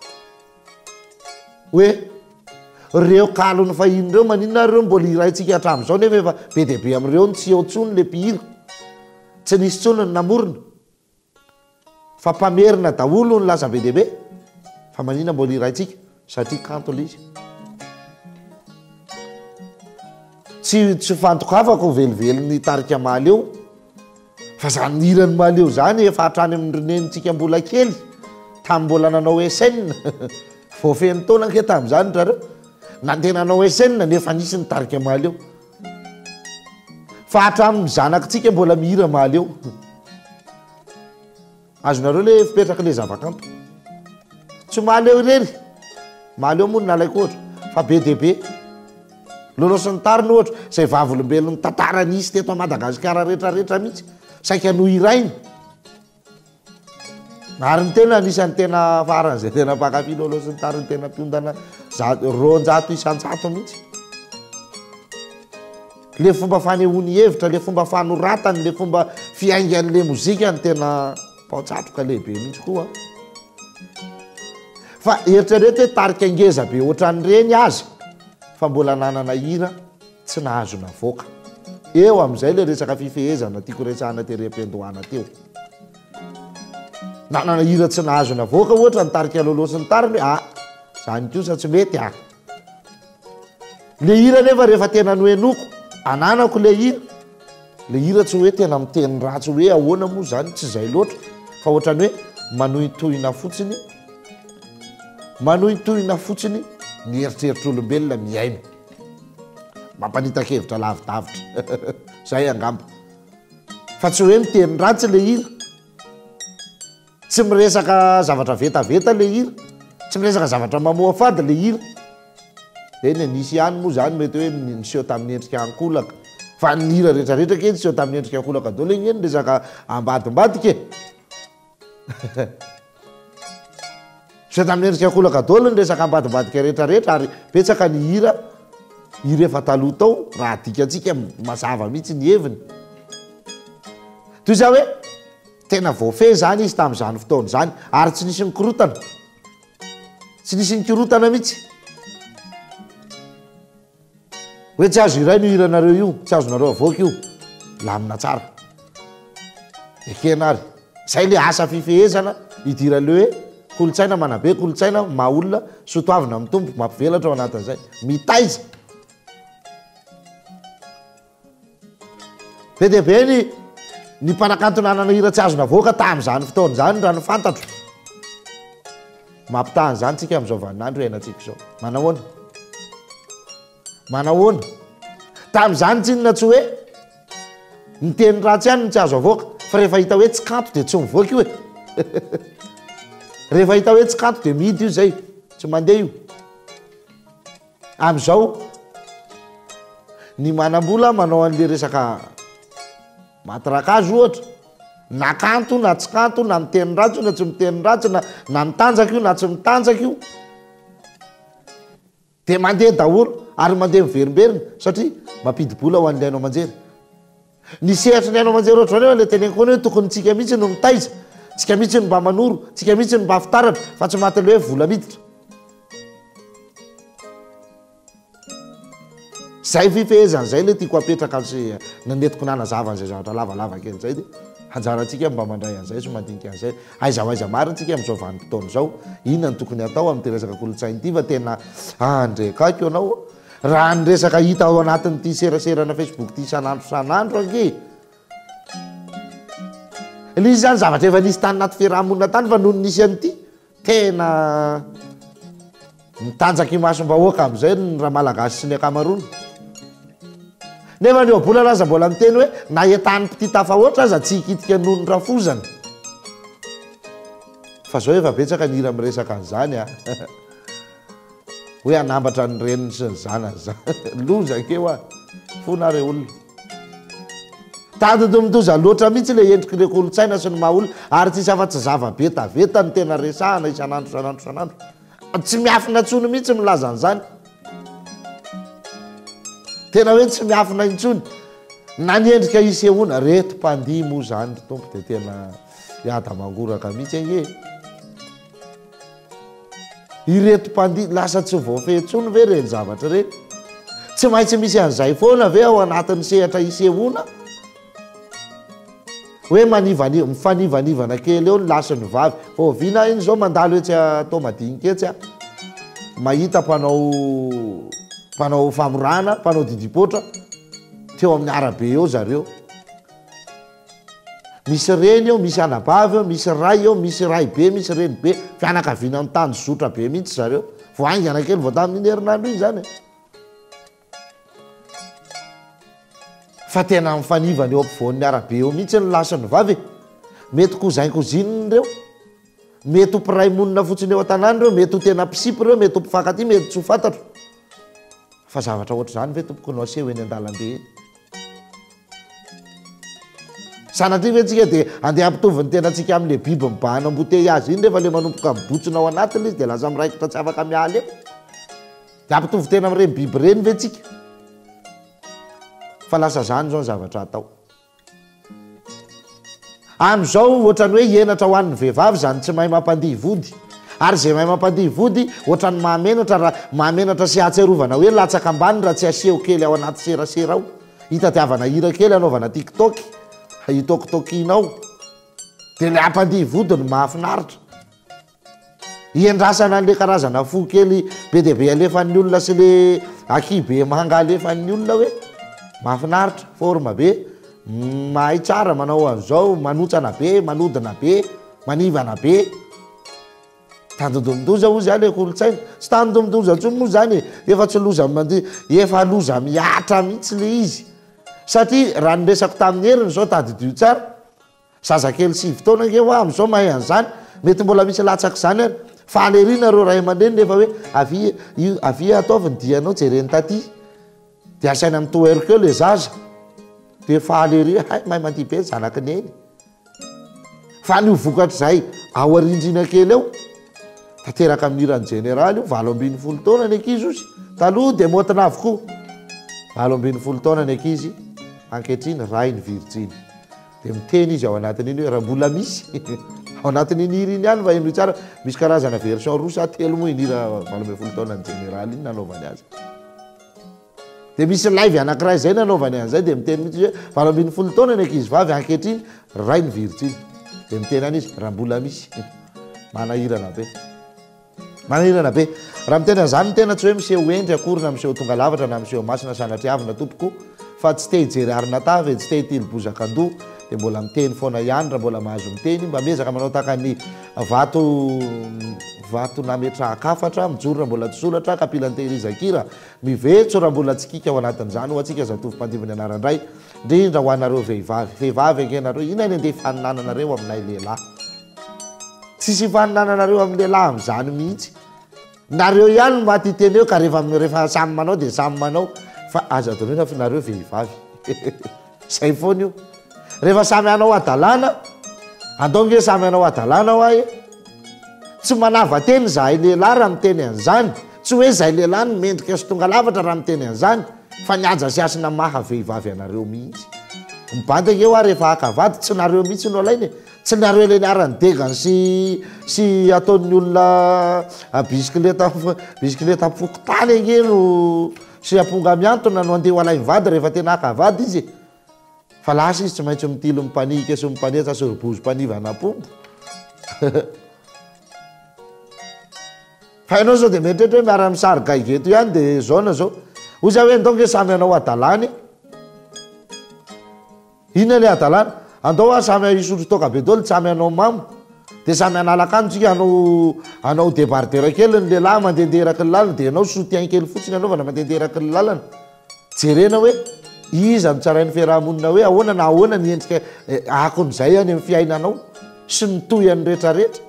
[SPEAKER 2] hoe reo kalony fahiny reo maninona reo mbola iraintsika hatramin'izao nefa efa be dia be amin'ireo ny tsy eo tsony le mpihira tsy nisy tsony ny namorona fa mpamerina daholo ny lasa be dia be fa manina mbola iraintsika satria kanto le izy tsy tsy fantokafako velively ny tarika maly eo fa zany hirany maly eo zany efa hatrany amin'ny ronenitsika mbola kely tamin'ny mbola nanao esn voafeny taona ke tamin'izany rareo nandeha nanao esn nefa nisy ny tarika maly eo fa hatramin'ny zanakitsika mbola mihira maly eo azonareo le fipetraka le zavakanto tsy maly eo irery maly eo moa ny nalaiko ohatra fa be dia be lolosy ny tariny ohatra zay vavolombelony tantara nisy teto Madagasikara rehetrarehetra mihitsy saika no irainy ary ny tena anisan'ny tena farany zay tena mpakafy lolosy ny tariny tena mpiondana roanjato isanjato mihitsy le fomba fanehoany hevitra le fomba fanoratany le fomba fiaingan'le mozika ny tena mpaotsatroka lehibe mihitsy koa fa eritrereto hoe tarika ngeza be ohatran'ireny azy fa mbola nanana hira tsy nahazo navoaka eo amin'izay le resaka fifehezana tiako resahana terem-pendohana teo nanana hira tsy nahazo navoaka ohatra ny tarika lolosy ny tariny hoe a zany kosa tsy mety ah le hira nefa rehefa tena noenoko ananako le hira le hira tsy hoe tena miteny ratsy hoe ahoana moa zany tsy zay loatra fa ohatrany hoe manohitohina fotsiny manohitohina fotsiny ny eritreritr'olombelona miaina mampanita-kevitra lavidavitra zay angamba fa tsy hoe miteny ratsy le hira tsy miresaka zavatra vetaveta le hira tsy miresaka zavatra mamoa fady le hira eny nisy ihany moa zany mety hoe niseho tamin'ny endrika ankolaka fa ny hira rehetrarehetra ke niseho tamin'ny endrika ankolaka dolo igny eny resaka ambadimbadika niseho tamin'ny endrika ankolaka dolo ny resaka ambadimbadika rehetrarehetra ary petsaka ny hira hira efa taloha tao raha dikatsika mazava mihitsy ny heviny toy za hoe tena voafe zany izy tamin'izany fotoana zany ary tsy nisy ny korotana tsy nisy ny korotana mihitsy hoe tsy azo iray no hiranareo io tsy azonareo avoaka io lamina tsara ekena ary zay le asa fifehezana idiraleo hoe kolotsaina manabe kolotsaina maolona sotoavina amin'ny tompo mampivelatra ao anatin'izay mitaiza be dia be ny ny mpanakantonanana hira tsy azona avoaka tamin'izany fotoana zany raha ny fantatro mampitahany zany tsika amin'izao vaninandro hainantsika izao manahoana manahoana tamin'izany tsinona tsy hoe miteny ratsy ihany ny tsy azo avoaka fa rehefa hita hoe tsy kanto dia tsy mivoaka io e rehefa hita hoe tsy kanto dia mihidy io zay tsy mandeha io amin'izao ny manam-bola manao an'le resaka matrakazo ohatra na kanto na tsy kanto na miteny ratsy na tsy miteny ratsy na na mitanjaka io na tsy mitanjaka io dia mandeha daholo ary mandeha miverimberina satria mampidi-bola ho an'ilay hainao manjery ny sehatra ny hainao manjery ohatra zany hoe le teneniko foana hoe tokony tsika mihitsy no mitaiza tsika mihitsy no mba manoro tsika mihitsy no mba fitaratra fa tsy maty le hoe vola miditra zay fifehezany zay le tiako apetraka sy nanetiko nanazava an'izay zavatra lavalava kely zay dia anjarantsika mba mandray an'izay sy mandinika an'izay aiza ho aiza marina tsika amin'izao vanim-potoana izao inona ny tokony atao amin'ny ty resaka kolotsainy ity fa tena andrekako ianao raha ny resaka hita ao anatin'ity seraserana facebook ty isan'andro isan'andro ange le izy zany zavatra efa nisy tany naty fiarahamonina tany fa noho ny nisy an'ity tena mitanjaky masom-bahoaka amin'izay ny raha malagasy sy ny akamaroany nefa ny oabola laza mbola miteny hoe na etany mpity tafahoatra aza tsy hikitika noho ny rafozana fa zao efa betsaka ny hira miresaka an'izany a hoe anambatra ny reniny sy ny zanany za loza keo a fonare olona tadodo mitoza loatra mihitsy le endriky le kolotsaina sy ny mahaolona ary tsisy afa-tsy zava-betaveta ny tena resahana isan'andro isan'andro isan'andro tsy miafina tsony mihitsy milaza an'izany tena hoe tsy miafina intsony na ny endrika isehoana reto mpandihy moa zany ry tompo dia tena hiada mangoraka mihitsy ange ireto mpandihy lasa tsy voafehitsony ve reny zavatra reny tsy maintsy misy an'izay foana ve ao anatin'ny sehatra isehoana hoe manivani mifanivanivana kely eo ny lasy ny vavy ovina iny zao mandalo hoe tsy atao madiniketsy a mahita mpanao mpanao famorana mpanao didipotra teo amin'ny arabe eo zareo misy reny eo misy anabavy eo misy ray eo misy ray be misy reny be fianakaviana amin'ny tany zotra be mihitsy zareo voaingana kely vao tamin'iny herinandro iny zany fa tena mifanivana eo ampivoan'ny arabe eo mihitsy ny lasy ny vavy mety kozainkozininy reo mety ho mpiray monina fotsiny eo an-tanany reo mety ho tena mpisipy reo mety ho mpifankaty mety tsy ho fantatro fa zavatra ohatra zany ve tompoko no aseho eny an-dalambe eny sanatria ve tsika dia andeha ampitoviny tena tsika amin'le biby mibahana amboteiazy iny rehefa le manompoka mibotsina ao anatiny izy dia laza miraikitra tsy afaka mialy eo dia ampitovy tena amin'ireny biby reny ve tsika fa lasa zany zao ny zavatra atao amin'izao ohatrany hoe hienatra ho an'ny vehivavy zany tsy mahay mampandihy vody ary zay mahay mampandihy vody ohatrany mahamenatra raha mahamenatra sy ahatserovana hoe latsaka ambany raha tsy aseho kely ao anaty serasera ao hitatiavana hira kely anaovana tiktok hitoktokinao dia le ampandihy vody ny mahafinaritra hiendrasana an'le karazana fo kely be dia be alefan'ny olona sy le aki be manga alefan'ny olona hoe mahafinaritra forma be mahay tsara manao an'izao, manotsana be, manodina be, manivana be. Tandodomdoza hoy zany kolotsaina, tsy tandodomdoza ntsony moa zany, efa tsy loza mandeha, efa loza miatra mihitsy le izy. Satria raha niresako tamin'ny heriny zao tadidio tsara, zazakely sivy taona nge ho amin'izao mahay an'izany, mety mbola misy latsaka zany ary. Faly ery nareo ray aman-dreny rehefa hoe avia io avia ataovy ny dianao jereny taty. De asaina amin'ny toeriko eo le zaza. De faly ery, hay mahay manty be zanaky neny. Fa ny vokatra zay ao arindrina kely eo. Tateraka amin'ny irany jeneraly io valo ambin'ny folo taona ny ankizy ozy. Taloha de motina avokoa. Valo ambin'ny folo taona ny ankizy, ankehitriny ray ny Virginy. De miteny izy ao anatin'iny hoe raha mbola misy. Ao anatin'iny hira iny ihany va ino tsara, misy karazana version roa sa telo moa iny hira valo ambin'ny folo taona ny jeneraly iny nanaovany azy. De misy live anankiray zay nanaovany an'izay de miteny mihitsy hoe valo ambin'ny folo taona ny ankizy vavy ankehitriny ray ny Virginy. De miteny any izy raha mbola misy. Manahirana be. Manahirana be. Raha miteny an'izany tena tsy hoe miseho endry akory na miseho tonga lavatra na miseho masina sanatriavina tompoko, fa tsy te hijery arina tavy, tsy te hitily bozaka-ndoha, de mbola miteny foana ihany raha mbola mahazo miteny, mba miezaka manao taka ny vato vato nametrahakafatra, mijoro raha mbola tsy solatra, kapilan'ny tehirizakira, mivetso raha mbola tsy kika ao anatin'izany, ho antsika zatovy mpandiminy anarandray, indrindra ho anareo vehivavy. Vehivavy ankenareo, ina ny andeha faninananareo aminay lehilahy. Tsisy faninananareo amin'ny lehilahy amin'izany mihitsy. Nareo ihany maty teny eo ka rehefa rehefa samy manao de samy manao, fa aza adorena fa nareo vehivavy. Zay foana io. Rehefa samy anao adalana, andao nge samy anao adalana ho ahy. Tsy manava teny zahay lehilahy raha miteny an'izany, tsy hoe zahay lehilahy ny mendrika sy tonga lavatra raha miteny an'izany, fa niaja sy asina maha vehivavy anareo mihitsy. Mibantaka eo aho rehefa hakavady, tsy nareo mihitsy no alainy, tsy nareo le niarany degany sy sy ataon'ny olona bisikileta bisikileta fokotany ange no sy aponga miantona no andeha ho alay mivady rehefa tena hakavady izy. Fa lasa izy tsy maintsy mitilo mipanika sy mipanetsa sy robozo mpanivana apombo. Fa ianao zao de mietrehitra hoe miara misary gaigeto ihany de zao na zao. Hoy zao hoe ndao nge samy anao adalany. Inona le adalana? Andao a samy isotro toka be dolo, samy anao mamo. De samy analakano tsika anao anao débardeur kely ny lehilahy mandenderaky ny lalana, de anao soutien kely fotsiny anaovana mandenderaky ny lalana. Jerena hoe iza mitsarain'ny fiarahamonina hoe ahoana na ahoana ny endrika akon'izay any amin'ny fiainanao sy mitoy an'ny rehetrarehetra.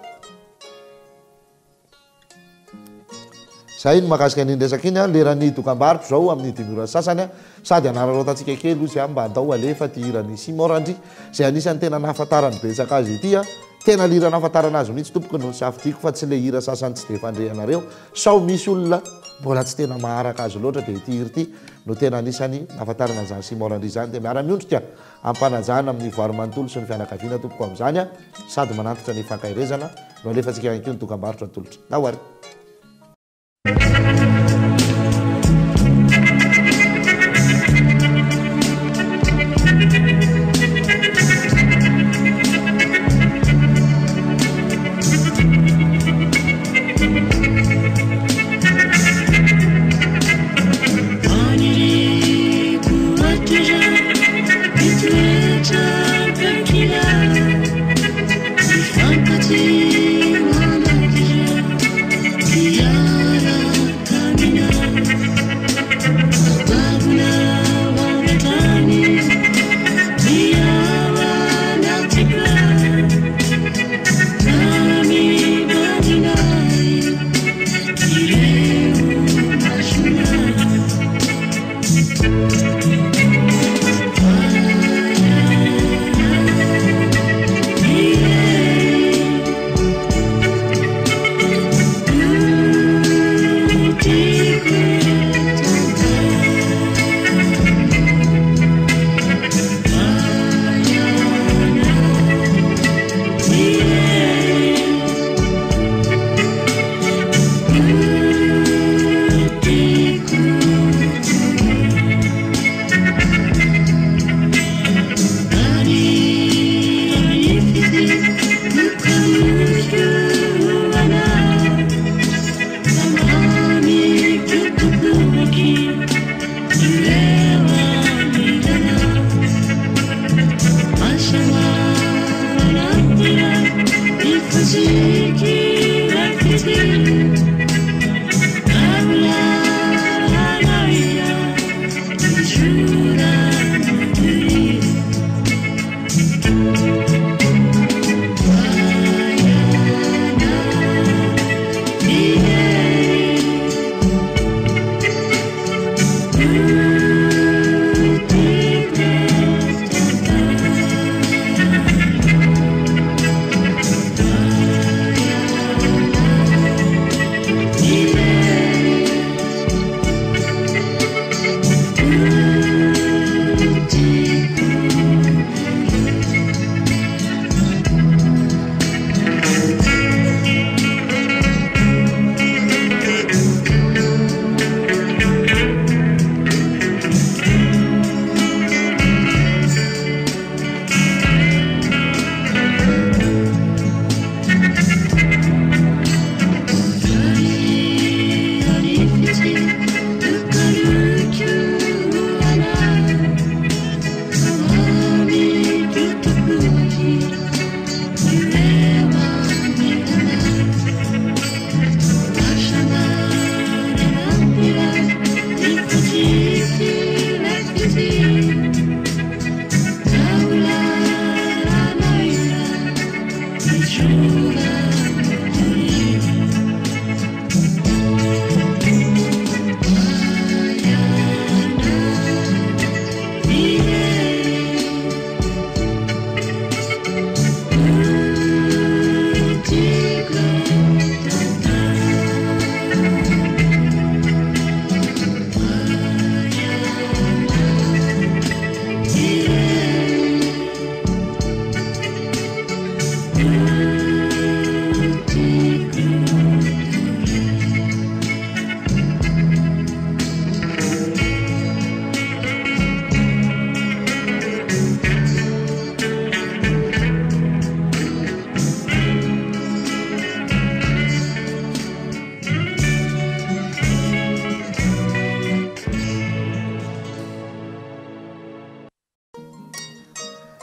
[SPEAKER 2] Zay no mahakasika ny resaka iny leran'ny dokam-barotra zao amin'ny dimy ora sasany, sady anararaotantsika kely ozy mba andao alefa ty hirany Simorandry zay anisany tena nahafantarany betsaka azy ity a. Tena lira nahafantarana azy mihitsy tompoko no safidiko fa tsy le hira sasany tsy de fandrehanareo. Sao misy olona mbola tsy tena maharaka azy loatra de ity hira ity no tena anisany nahafantarana an'izany Simorandry zany. De miara-miondrika ampanajana amin'ny voary manontolo sy ny fianakaviana tompoko amin'izany a, sady manantitra ny fankairezana no alefantsika ihany koa ny dokam-barotra tolotra. Nahoary.
[SPEAKER 3] Fantasia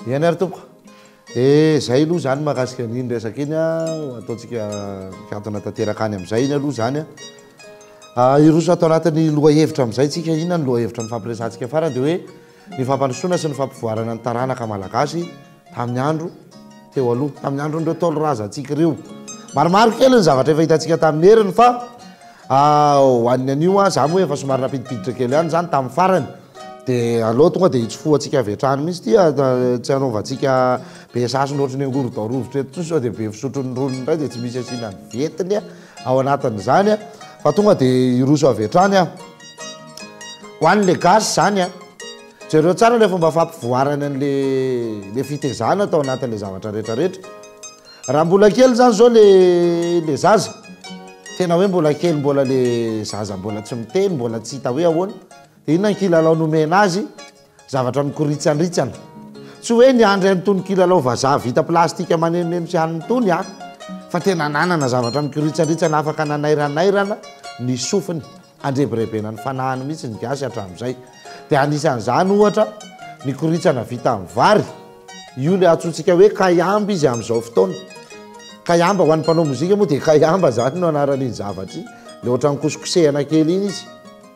[SPEAKER 2] Iany ary tompoko. E zay aloha zany mahakasika an'iny resaka iny a ataontsika mikatona tanteraka any amin'izay iny aloha zany a iroso atao anatin'ny lohahevitra amin'izay tsika inona ny lohahevitra ny fampiresantsika farany dia hoe ny fampandrosoana sy ny fampivoarana ny taranaka malagasy tamin'ny andro teo aloha tamin'ny andron'ireo taolo razantsika ireo maromaro kely ny zavatra efa hitantsika tamin'ny heriny fa hoaniny an'io a zany hoe efa somary napidipiditra kely ihany zany tamin'ny farany dia aloha tonga dia hitsofoantsika avy hatrany mihitsy tia tsy hanaovantsika be sasiny ohatrany angoro daorovotra eto sao dia be fisotron'ny ronony indray dia tsy misy asiana ny vetiny a ao anatin'izany a fa tonga dia iroso avy hatrany a ho an'le gasy zany a jereo tsara le fomba fampivoarany an'le le fitezana atao anatin'le zavatra rehetrarehetra raha mbola kely zany zao le le zaza tena hoe mbola kely mbola le zaza mbola tsy miteny mbola tsy hita hoe ahoana dia inona ny kilalao nomena azy zavatra mikoritsanritsana tsy hoe ny andry anytony kilalao vazaha vita plastika manenoneno sy haniny tony a fa tena nanana zavatra mikoritsanritsana afaka nanairanairana ny sofiny andrebirebena ny fanahany mihitsy ny gasy hatramin'izay dia anisan'izany ohatra ny koritsana vita amin'ny vary io le atsotsika hoe kayamba izy amin'izao fotoana kayamba ho an'ny mpanao mozika moa dia kayamba zany no anaran'iny zavatra le ohatra nykosokosehana kely iny izy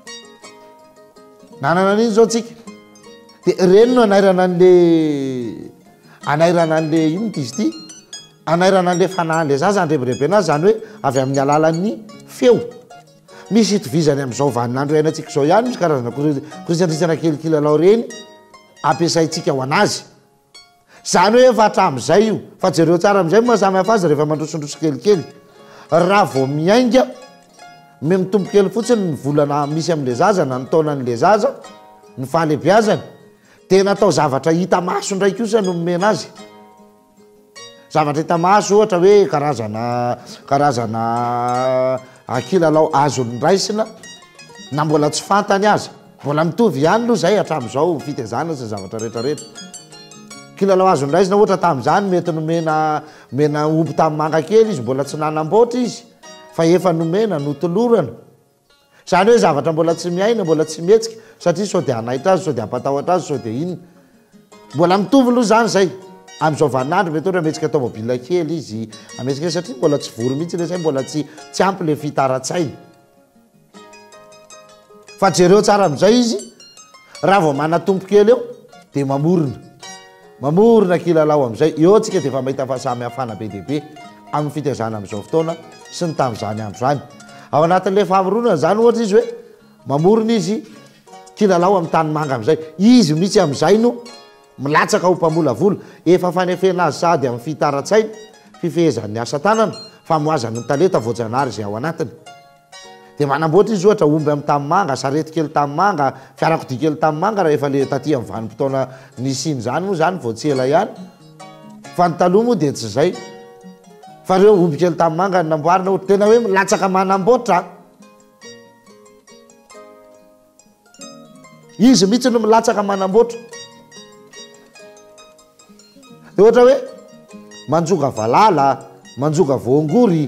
[SPEAKER 2] nanana an'iny zao tsika dia reny no anairana an'le anairana an'le ino ty izy ty anairana an'le fanahan'le zaza andrebirebena azy zany hoe avy amin'ny alalan'ny feo misy hitovizany amin'izao vaninandro iainantsika zao ihany misy karazana koritsanritsana kelikilalao reny ampiasaintsika ho anazy zany hoe efa hatramin'izay io fa jereo tsara amin'izay mahasamy hafa azy rehefa mandrosondroso kelikely raha vao miainga me mitombo kely fotsiny ny volana misy amin'le zaza na ny taonan'le zaza ny fahalebiazany dia natao zavatra hita maso ndraiky io sa no momena azy zavatra hita maso ohatra hoe karazana karazana kilalao azon'ndraisina na mbola tsy fantany azy mbola mitovy ihany aloha zay hatramin'izao fitezana sy zavatra rehetrarehetra kilalao azon'ndraisina ohatra tamin'izany mety nomena mena omby tamin'ny manga kely izy mbola tsy nanamboatra izy fa efa nomena notolorana zany hoe zavatra mbola tsy miaina mbola tsy mihetsika satria sao dia anaitra azy sao dia ampatahotra azy sao dia inona mbola mitovy aloha zany zay amin'izao vaninandro mety ohatra mihetsika tomobile kely izy ametsika satria mbola tsy vory mihitsy le zay mbola tsy tsy ampy le fitaratsainy fa jereo tsara amin'izay izy raha vao manatompo kely eo dia mamorona mamorona kilalao amin'izay eo tsika dia efa mahita fahasamy hafana be dehibe amin'ny fitezana amin'izao fotoana sy ny tamin'izany andro zany ao anatin'le fahamoronana zany ohatra izy hoe mamorona izy kilalao amin'ny tany manga amin'izay izy mihitsy amin'izay no milatsaka ho mpamolavola efa fanefena azy sady amin'ny fitaratsainy fifehezan'ny asa tanana famoazany ny taleta voajanary izay ao anatiny dia manamboatra izy ohatra omby amin'ny tamimanga sarety kely tamimanga fiarakodia kely tamimanga raha efa le taty amin'ny vanim-potoana nisiny zany moa zany vao tsy ela ihany fa ny taloha moa dia tsy zay fa reo omby kely tamimanga ny namboarina ohatra tena hoe milatsaka manamboatra izy mihitsy no milatsaka manamboatra dia ohatra hoe manjoga valala manjoga voangory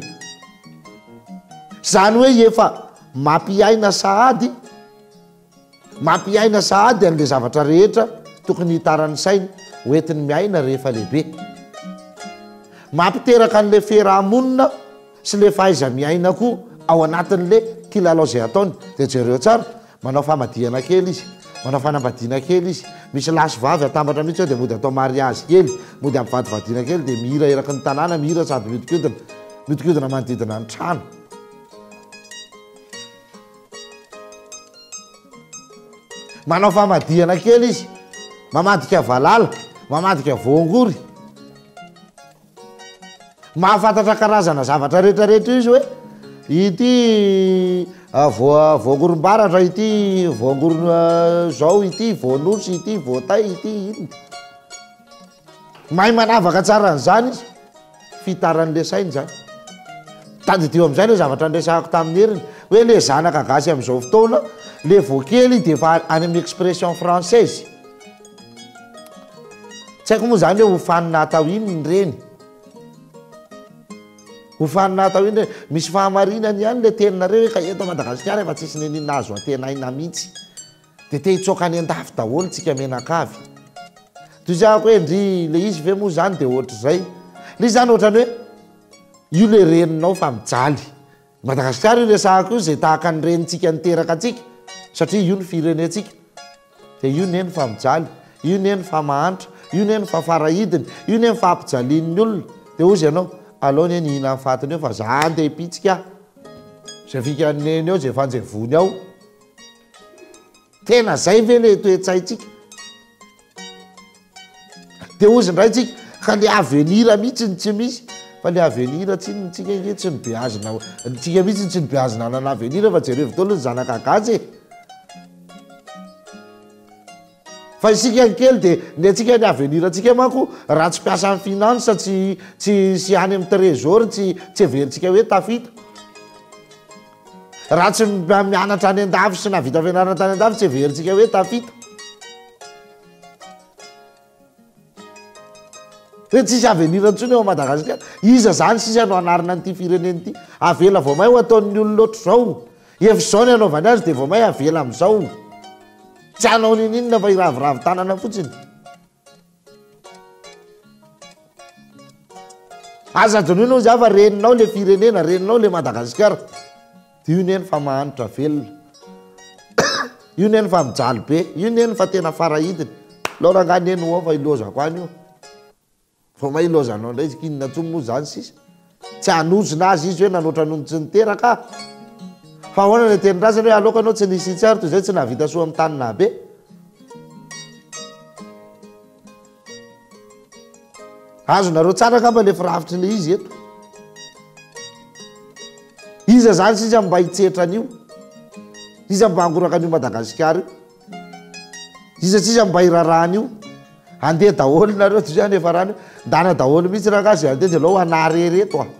[SPEAKER 2] zany hoe efa mampiaina sahady mampiaina sahady an'le zavatra rehetra tokony hitaran'ny sainy hoentiny miaina rehefa lehibe mampiteraka an'le fiarahamonina sy le fahaiza miaina koa ao anatin'le kilalao zay ataony dia jereo tsara manao famadiana kely izy manao fanambadiana kely izy misy lasy vavy atambatra mihitsy ao dia mody atao mariazy kely mody ampivadivadiana kely dia mihira eraky ny tanàna mihira sady miodikodina miodikodina manodidina ny trano manao famadiana kely izy mamadika valala mamadika voangory mahafantatra karazana zavatra rehetrarehetra izy hoe ity voangorim-baratra ity voangoro zao ity voanosy ity voatay ity iny mahay manavaka tsara n'izany izy fitaran'le sainy zany tadidio amin'izay le zavatra ndresahako tamin'ny heriny hoe le zanaka gasy amin'izao fotoana le voakely dia efa any amin'ny expression française tsy haiko moa zany hoe ho fanina atao iny ny reny ho fanina atao iny reny misy fahamarinany ihany le teninareo hoe ka eto Madagasikara efa tsisy nenina azo atenaina mihitsy dia te hitsoaka any an-dafy daholo tsika menakavy toizako hoe ndry le izy ve moa zany de ohatra zay le zany ohatrany hoe io le reninao fa mijaly Madagasikara io resahako io zay tahaka ny renitsika niteraka atsika satria io ny firenetsika de io neny fa mijaly io neny fa mahantra io neny fa farahidiny io neny fa ampijalian'ny olona de ozy ianao alao neny hihina amin'ny fatiny eo fa za ndeha hipitsika zay fika neny eo zay fanjevony ao tena zay ve le toetsaitsika de ozy ndray tsika ka le avenira mihitsy ny tsy misy fa le avenira tsiny tsika nge tsy ny beazina tsika mihitsy tsy ny beazina nana avenira fa jereo vitolo ny zanaka gazy fa isika kely de ny atsika ny avenira tsika manko raha tsy piasa amin'ny finance tsy tsy sy any amin'ny trésor tsy tsy everitsika hoe tafita raha tsy mianatra any an-dafy sy navita fianarana tany an-dafy tsy everitsika hoe tafita hoe tsisy avenira ntsony eo Madagasikara iza zany sisa no anarina an'ity fireneny ity avela vao may ho ataon'ny olona loatra zao efa zao ny anaovany azy de vao may avela am'izao tsy hanao nininona fa iraviravy tanana fotsiny azadonino za fa reninao le firenena reninao le Madagasikara de io neny fa mahanitra velona io neny fa mijaly be io neny fa tena farahidiny laoranga neny ao fa ilozako any io fa may ilozanao ndray izy kinona tsomy moa zany sisa tsy hanozona azy izy hoe nanoatra nono tsy niteraka fa ahoana le tenin-drazany hoe aloka anao tsy nisy tsary toy zay tsy nahavita soa amin'ny tanina be azonareo tsara kamba le firafitry le izy eto iza zany sisa mba hitsetra an'io iza mba angoraka an'io Madagasikara io iza sisa mba hirarahany io andeha daholo nareo toy zany efa rano dana daholo mihitsy raha gasy andeha de lao anare reto a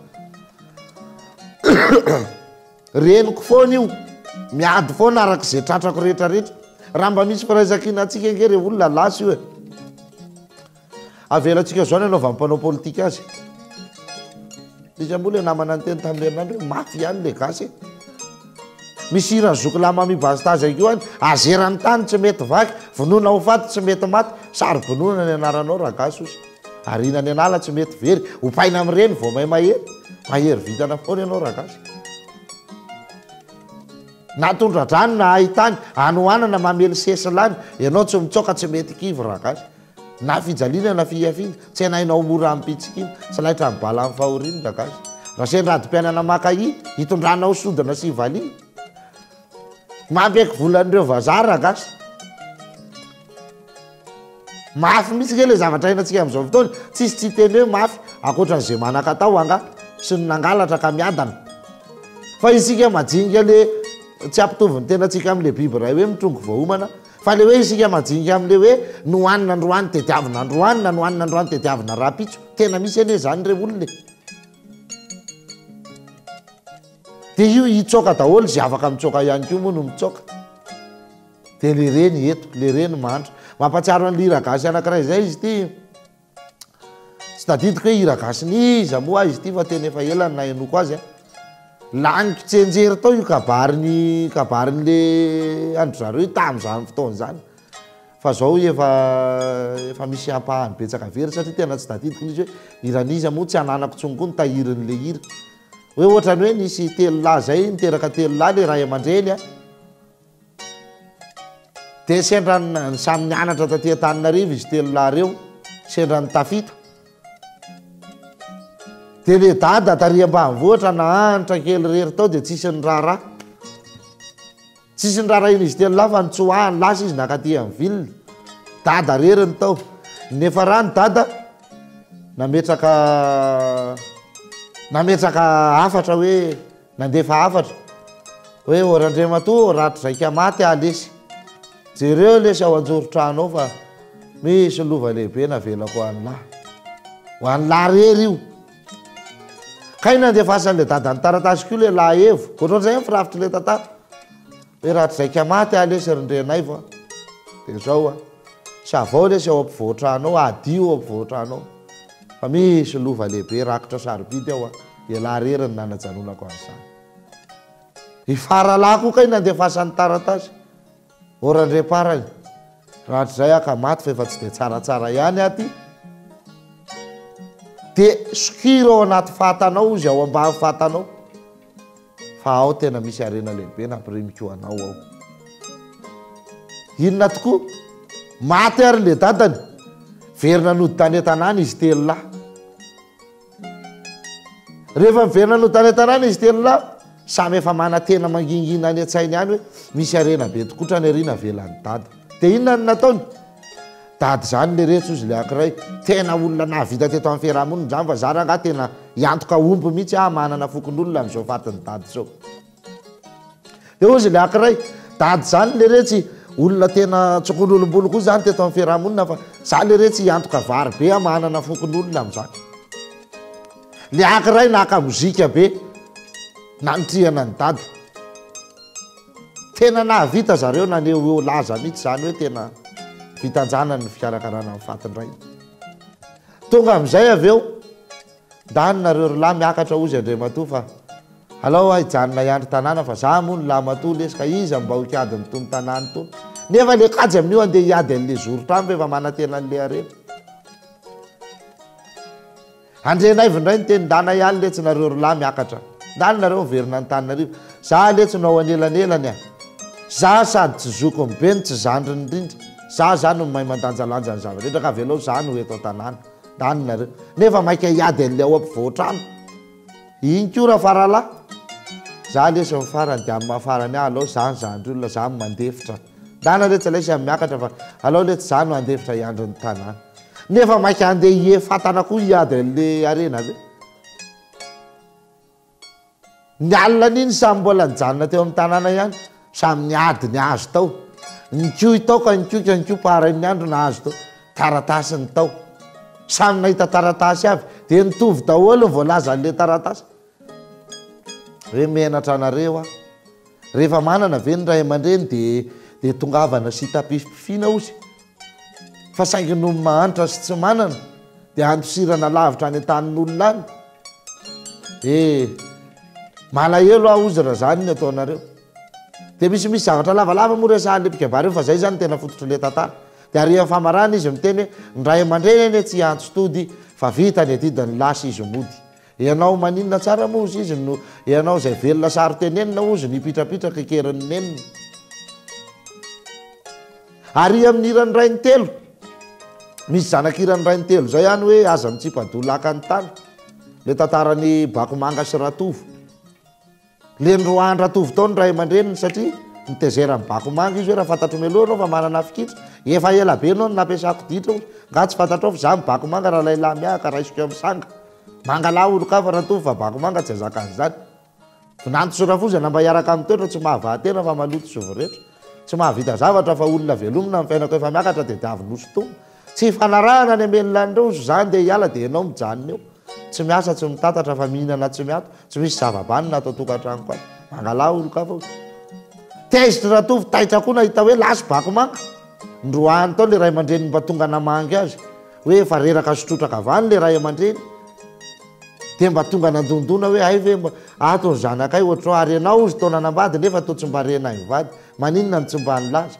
[SPEAKER 2] reniko foana io miady foana araka zay tratrako rehetra rehetra raha mba misy firaizakina atsika nge re olona lasy io e avelatsika zao ny anaova mpanao politika azy izy mbola namana ny teny tamin'ny herinandro hoe mafy ihany le gasy misy irany zokolama mibazitazy akeo any azerany tany tsy mety vaky vonona ho faty tsy mety maty sary bonona ny anaranao raha gasy ozy ary ina ny anala tsy mety very hopaina amin'ireny vao may mahery mahery vitana foana ianao raha gasy natondradrano na ahitany anohanana mamely sesilany ianao tsy mitsoka tsy mety kivy raha gasy na fijaliana na fiafina tsy hainainao mora amin'nypitsikina sy laitra mibala amin'ny fahoriny raha gasy raha sendradim-piainana makahi hitondranao sodina sy valina mampiaiky volan'ireo vazaha raha gasy mafy mihitsy ke le zavatra hainantsika amin'izao fotoana tsisy tsy teny hoe mafy akoatran'izay manakatao anga sy ny nangalatra ka miadana fa isika majinika le tsy ampitoviny tenatsika amin'le biby ray hoe mitrongo vahoomana fa le hoe isika majinika amin'le hoe nohanina androany tediavina androanina nohanina androany tediavina raha-pitso tena misy ane zany re olona de io hitsoka daholo zay afaka mitsoka ihany ko moa no mitsoka de le reny eto le reny mandro mampatsiaro an'le hiragasy anakiray zay izy ty tsy tadidiko hoe hiragasy ny iza moa izy ty fa tena efa elany na enoko azy a laniko tsenjery tao io kabariny kabarin'le andro zareo tam'izany fotoana zany fa zao efa efa misy ampahany betsaka very satria tena tsy tadidiko izy hoe iraniza moa tsy ananako tsony koa nitahirin'le hira hoe ohatrany hoe nisy telo lahy zay niteraka telo lahy le ray aman-dreny a de sendra ny samy nianatra taty Antananarivo izy telo lahy reo sendra ny tafita de le dada tariam-banivohitra nahanitra kely rery tao de tsisy ny raharaha tsisy ny raharaha iny izy telo lahy fa nitsoahany lasa izy nakaty amin'ny vilona dada rery ny tao nefa raha ny dada nametraka nametraka afatra hoe nandefa afatra hoe orandrematoa ratro zaika maty alesy jereo lesy ao anjoro-tranao fa misy lova lehibe navelako ho any lahy ho any lahy rery io kay nandefasan'le dada ny taratasy ko le lahy evo ohatr'zay firafitry le tantara hoe ratro zaika maty alesy rindrenay fa de zao a savao lesy ao ampivoatranao adio ao ampivoatranao fa misy lova lehibe rakotra sarobidy ao a ialahy rery ny nanajanonako an'izany ifaralahy koa kay nandefasan'ny taratasy orandre-parany rahatrazay aka maty fa efa tsy de tsaratsara ihany aty de sokiro ao anaty fatanao izy ao ambany fatanao fa ao tena misy arena lehibe nampiremiko anao ao inona tokoa maty ary le dadany verina nody tany an-tanàna izy telo lahy rehefa miverina nody tany an-tanàna izy telo lahy samy efa mana tena mangingina any an-tsainy ihany hoe misy arena be tokotra ny arina velany dada de inona ny nataony dady zany le rehetra izy le ankiray tena olona nahavita teto amin'ny fiarahamonina zany fa zara nga tena iantoka omby mihitsy ah manana fokon'olona amin'izao fatiny dady zao de ozy le ankiray dady zany le rehetra olona tena tsokon'olombolo koa zany teto amin'ny fiarahamonina fa za le rehetra iantoka vary be ah manana fokon'olona amin'izany le ankiray naka mozika be nanitriana ny dady tena nahavita zareo naneo eo laza mihitsy zany hoe tena fitanjana ny fikarakarana amin'ny fatindray tonga amin'izay avy eo ndany nareo rylahy miakatra ozy Andriamatoa fa alao ah hijanona iandry tanàna fa za moa ny Lamatoa lesika iza mba hokiady mitony tanàny tony nefa le kajy amin'io andeha hiady an'le zorotrano efa manatena an'le arena andrenaivindray ny teny ndana ihany letsy nareo rylahy miakatra ndany nareo miverina ny taninarivo za letsy nao anelanelany ah za sady tsy zoko mibeny tsy zandry ny rindry za zany no mahay mandanjalanja ny zava-drehetra ka velao za no eto tanàna ndany nareo nefa maika hiady an'le ao ampivoatrano iny ko raha faralahy za lesy mifarany de amin'ny mahafarany ah alao za ny zandry olona za ny mandefitra ndana letsy lay sy amin'ny miakatra fa alao letsy za no andefitra hiandry ny tanàna nefa maika andeha hiefatana koa hiady an'le arena be ny alina n'iny samy mbola nijanona teo amin'ny tanàna ihany samy niady ny azo tao niko itao ka niko ka niko parain'ny andro na azo tao taratasy ny tao samy nahita taratasy avy de nitovy daholo voalaza an'le taratasy hoe menatra nareo ah rehefa manana ve ny ray aman-dreny de de tongavana sy tapifipifina ozy fa saingy no mahanitra sy tsy manana de andosirana lavitra any an-tanin'olona any e malahelo ah ozy raha zany ny ataonareo de misy misy zavatra lavalava moa resahalipika bareo fa zay zany tena fototry le tantara de aria famarana izy miteny hoe ny ray aman-dreny eny tsy antso tody fa vita ny adidany lasa izy mody ianao maninona tsara moa ozy izy no ianao zay velona sary tenenina ozy nipitrapitraka ikeriny nenina ary amin'ny irany ray ny telo misy zanak'irany ray ny telo zay ihany hoe aza mitsipadolaka ny tany le tantarany Bakomanga sy Ratovo le ndroany Ratovo tao ny ray aman-dreniny satria nitezera ny Bakomanga izy hoe raha fantatro meloa anao fa manana fikitra efa ela be anao no nampiasako ditra ozy nga tsy fantatrao fa za ny Bakomanga raha lailahy miahaka raisiko amin'ny sanga mangalahy olo ka fa Ratovo fa Bakomanga tsy azaka an'izany nanto sorafozy mba hiaraka amin'ny toetra tsy mahavahatena fa maloto sy voretra tsy mahavita zavatra fa olona velomina amin'ny fiainako efa miakatra de diavy nosotogno tsy fanarahana ny amelonan'ireo zany de hiala de ianao mijanona eo tsy miasa tsy mitatatra fa mihinana tsy miato tsy misy zava-banina atao tokantranoko any mangalahy olo ka fa teizitry Ratovo taitra koa nahita hoe lasy Bakomanga ndroany tao le ray aman-dreny mba tonga namangy azy hoe efa reraka sotrotraka avany le ray aman-dreny de mba tonga nandondona hoe ay ve ato ny zanakay ohatrao ary anao izy tao nanambady nefa tao tsy mba rena mivady maninona ny tsy mba nylaza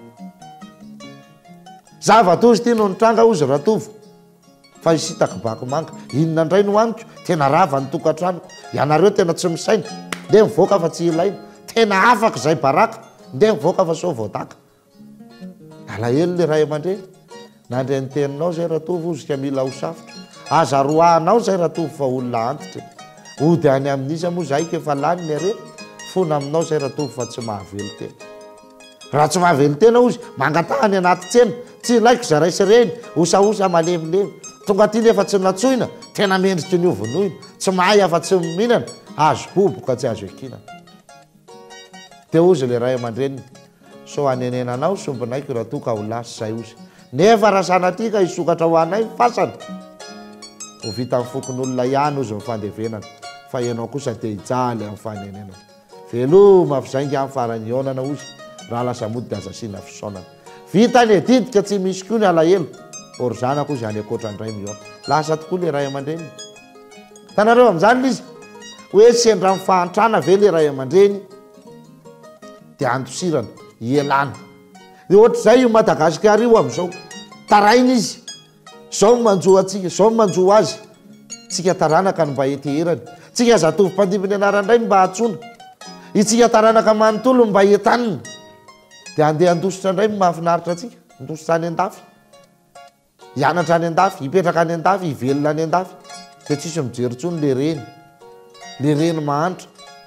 [SPEAKER 2] zavatozy ty no nitranga ozy Ratovo fa isitako Bakomanga inona ndray no aniko tena rava ny tokantranoko ianareo tena tsy misaina nde mivoaka fa tsy ilaina tena afaka zay baraka nde mivoaka fa so voataka alahelo le ray aman-dreny nandre ny teninao zay Ratovo ozy ka mila ho safotra azaroanao zay Ratovo fa olona antitra ody any amin'iza moa zaiko efa lany ny arena fona aminao zay Ratovo fa tsy mahavelo tena raha tsy mahavelo tena ozy mangatahany anaty tsena tsy laiko zaraisy reny osaosa malemilemy tonga ty nefa tsy natsoina tena mendriky ny ovonoina tsy mahay afa tsy mihinana azo boboka tsy azo ekinana de ozy le ray aman-dreniny so anenenanao sombinaiko raha toa ka ho lasy zay ozy nefa raha sanatika isokatra ho anay fasana ho vita amin'ny fokon'olona ihany ozy mifandevenana fa ianao kosa te hijaly amin'ny fanenenana veloma fizaingy amin'ny farany ionana ozy raha lasa mody de azasiana fisaonana vita ny edidika tsy misy koa ny alahelo or zanako ozy any akoatrandray miona lasa tokoa le ray aman-dreny tanareo amin'izany izy hoe sendra mifahantrana ve le ray aman-dreny de andosirana ielana dia ohatr'izay io Madagasikara io amin'izao taraina izy zao manjo atsika zao manjo azy tsika taranaka no mba eterany tsika zatovy mpandimby anarandray mba hatsona itsika taranaka manontolo mba etanina dia andeha andositra indray mahafinaritra atsika ndositra any an-dafy hianatra any an-dafy hipetraka any an-dafy hivelona any an-dafy dia tsisy mijery tsony le reny le reny mahantra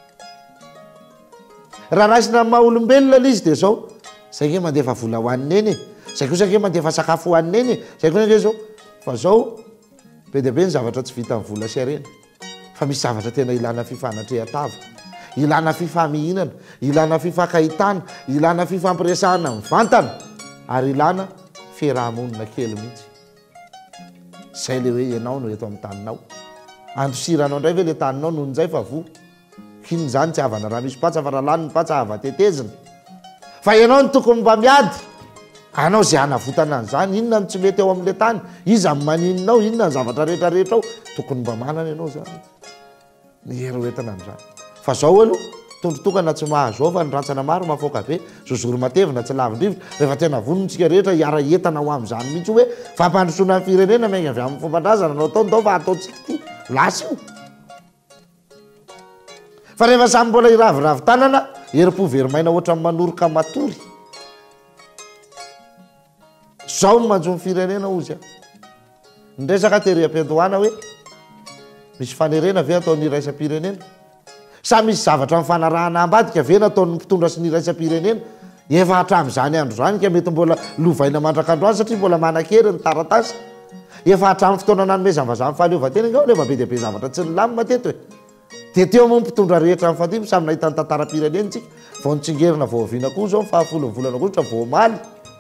[SPEAKER 2] raha raisina maha-olombelona l izy dia zao zay nge mandefa vola hoaniny eny zay kosa nge mandefa sakafo hoaniny eny zay kosa nge zao fa zao be dia be ny zavatra tsy vita amin'ny vola sy arena fa misy zavatra tena ilana fifanatrehatava ilana fifamihinana ilana fifankahitana ilana fifampiresahana mivantana ary ilana fiarahamonina kely mihitsy zay le hoe ianao no eto amin'ny taninao andosiranao indray ve le taninao noho nizay fa vo kiny zany tsy havana raha misy patsa fa raha lany ny patsa havatetezina fa ianao ny tokony mba miady anao zay hanavotana an'izany inona no tsy mety eo amin'le tany izy amin'ny maninonao inona ny zavatra rehetrarehetra ao tokony mba manana ianao zany ny hery entina an'izany fa zao aloha tondrotokana tsy mahazo ao fa ny rantsana maro mafoaka be zozory matevina tsy lavindrivotra rehefa tena vonontsika rehetra hiara entana ho amin'izany mihitsy hoe fampandrosoana ny firenena mainga avy amin'ny fombandrazana anao tao ndao fa ataontsika ty lasa io fa rehefa samy mbola iraviravy tanana herim-po verimaina ohatra manoroka matory zao ny manjo ny firenena ozy a nyresaka tery-am-piandohana hoe misy fanerena ve ataony iraisam-pirenena sa misy zavatra mifanarahana ambadika ve nataony mpitondra sy niraisam-pirenena efa hatramin'izany andro zany ka mety mbola lovaina mandrakandroany satria mbola manan-kery ny taratasy efa hatramin'ny fotoana nanomezamvazamy fahaleovatena ngao rehefa be dia be zavatra tsy nilamy mateto hoe dia teo moa mpitondrarehetra ny fandimy samy nahitany tantaram-pirenena tsika vao nitsingerina vao aviana koa zao fahafolo ny volana kotra vao maly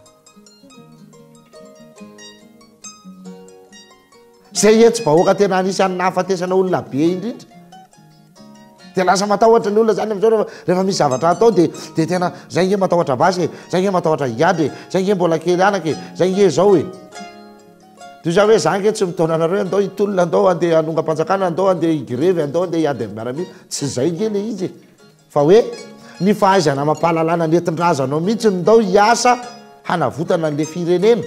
[SPEAKER 2] zay etsy vahoaka tena anisy any nahafatesana olona be indrindra dia lasa matahotra ny olona zany am'izao rehefa misy zavatra atao dia dia tena zay nge matahotra basy e zay nge matahotra hiady e zay nge mbola kely anaka e zay nge zao e toy za hoe za nge tsy mitona anareo andao hitolona andao andeha hanonga-panjakana andao andeha higrevy andao andeha hiady amin'ny miaramila tsy zay nge le izy e fa hoe ny fahaizana mampahalalana nentin-drazanao mihitsy ndao hiasa hanavotana an'le firenena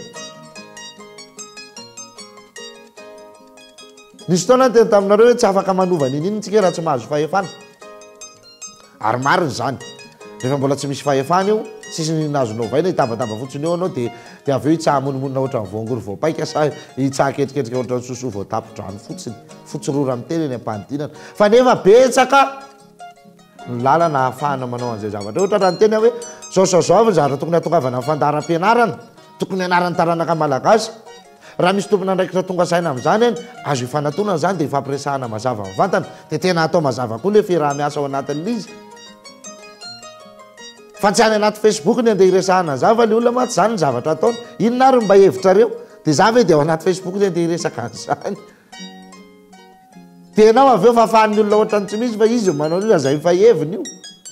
[SPEAKER 2] nisy fotoana tena taminareo hoe tsy afaka manovana iny iny tsika raha tsy mahazo fahefana ary mariny zany rehefa mbola tsy misy fahefana io tsisy nazonao vaina hitabataba fotsiny eo anao dia dia avy eo hitsahamonomonina ohatra ny voangory voapaika sa hitsahaketriketrika ohatra ny sosoa voatapodrano fotsiny fotsirora amin'ny teny eny am-panidinana fa nefa betsaka ny lalana ahafahana manao an'izay zavatra ohatra raha ny tena hoe zao zao zao avy ny zavatra tokony hatongavana amin'ny fandaharam-pianarana tokony anarany taranaka malagasy raha misy tompona andraikitra tonga saina amin'izany any azo ifanatonana zany dia ifampiresahana mazava mivantana dia tena atao mazava koa le fiaraha-miasa ao anatin'l izy fa tsy any anaty facebook ny andeha hiresahana zava le olona maty zany ny zavatra ataony inona ary mba hevitrareo dia za ve dia ao anaty facebook ny andeha hiresaka an'izany tenao avy eo fa afahan'ny olona ohatra ny tsy misy fa izy manao io azay fa heviny io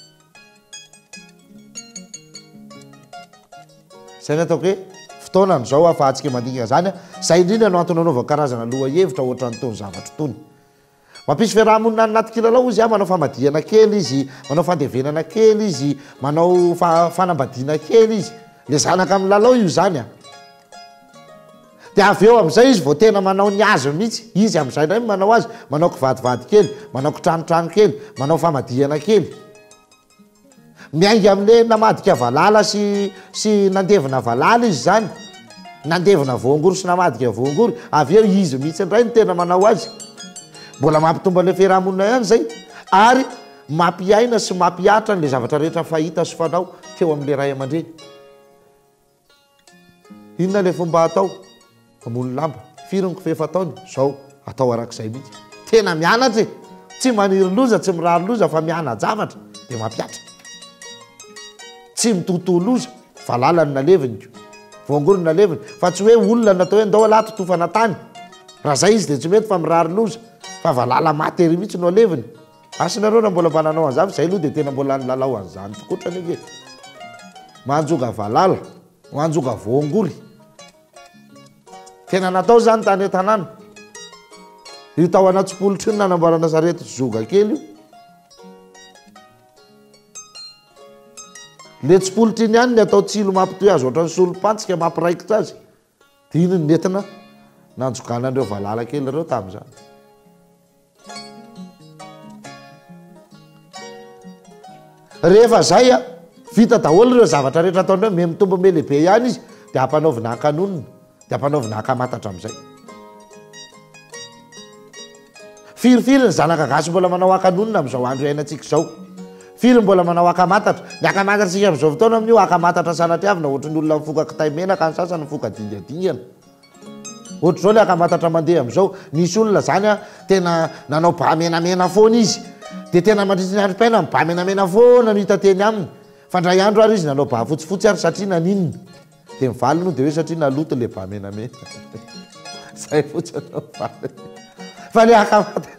[SPEAKER 2] zay ny ataoko hoe fotoanany zao afahantsika mandinika zany a zay indrindra no antony anaovako karazana loha hevitra ohatra ny tony zavatra tony mampisy fiarahamonina anaty kilalao izy a manao famadihana kely izy manao fandevenana kely izy manao fanambadiana kely izy le zanaka amin'ny lalao io zany a dia avy eo amin'izay izy vao tena manao ny azy mihitsy izy amin'izay ndray manao azy manao kivadivady kely manao kitranotrano kely manao famadihana kely miainga amin'le namadika valala sy sy nandevina valala izy zany nandevina voangory sy namadika voangory avy eo izy mihitsy indray ny tena manao azy mbola mampitomba le fiarahamonina ihany zay ary mampiaina sy mampiatra n'le zavatra rehetra fahita sy fanao teo amin'le ray aman-dreny inona le fomba atao amono lamba fironyko fefa ataony zao atao arak'izay mihitsy tena mianatra e tsy maniry loza tsy mirary loza fa miana javatra dia mampiatra tsy mitoto loza fa lalany naleviny voangory naleviny fa tsy hoe olona natao hoe ndao alato tofana tany raha zay izy dia tsy mety fa mirary loza fa valala matery mihitsy no aleviny asinareo na mbola mpananao an'izany zay aloha dia tena mbola ny lalao an'izany tokotrany ake manjoga valala manjoga voangory tena natao zany tany tanàna io tao anaty politra iny nanamboarana sarety zoga kely io le tsy politra iny ihany ny atao tsilo mampitoy azy ohatrany solopantsika mampiraikitra azy dia iny ny nentina nanjoganandreo valala kely reo tamin'izany. Rehefa zay a vita daholo ireo zavatra rehetra ataondreo me mitombo me lehibe ihany izy dia ampanaovina ankanonina dia ampanaovina ankamatatra amin'izay. Firifiry ny zanaka gasy mbola manao ankanonina amin'izao andro iainantsika izao. Firy mbola manao akamatatra. Ny akamatatra sika amin'izao fotoana amin'io akamatatra sanatiavina ohatry ny olona mifoka kitay menaka ny sasany mifoka dingadingana. Ohatry zao le akamatatra mandeha amin'izao nisy olona zany a tena nanao ba menamena foana izy dia tena mandritra ny androm-paina ny ba menamena foana no hitateny aminy fa ndray andro ary izy nanao ba fotsifotsy ary satria naninona dia mivalino dia hoe satria naloto le ba menamena zay fotsy anao valy fa le akamatatra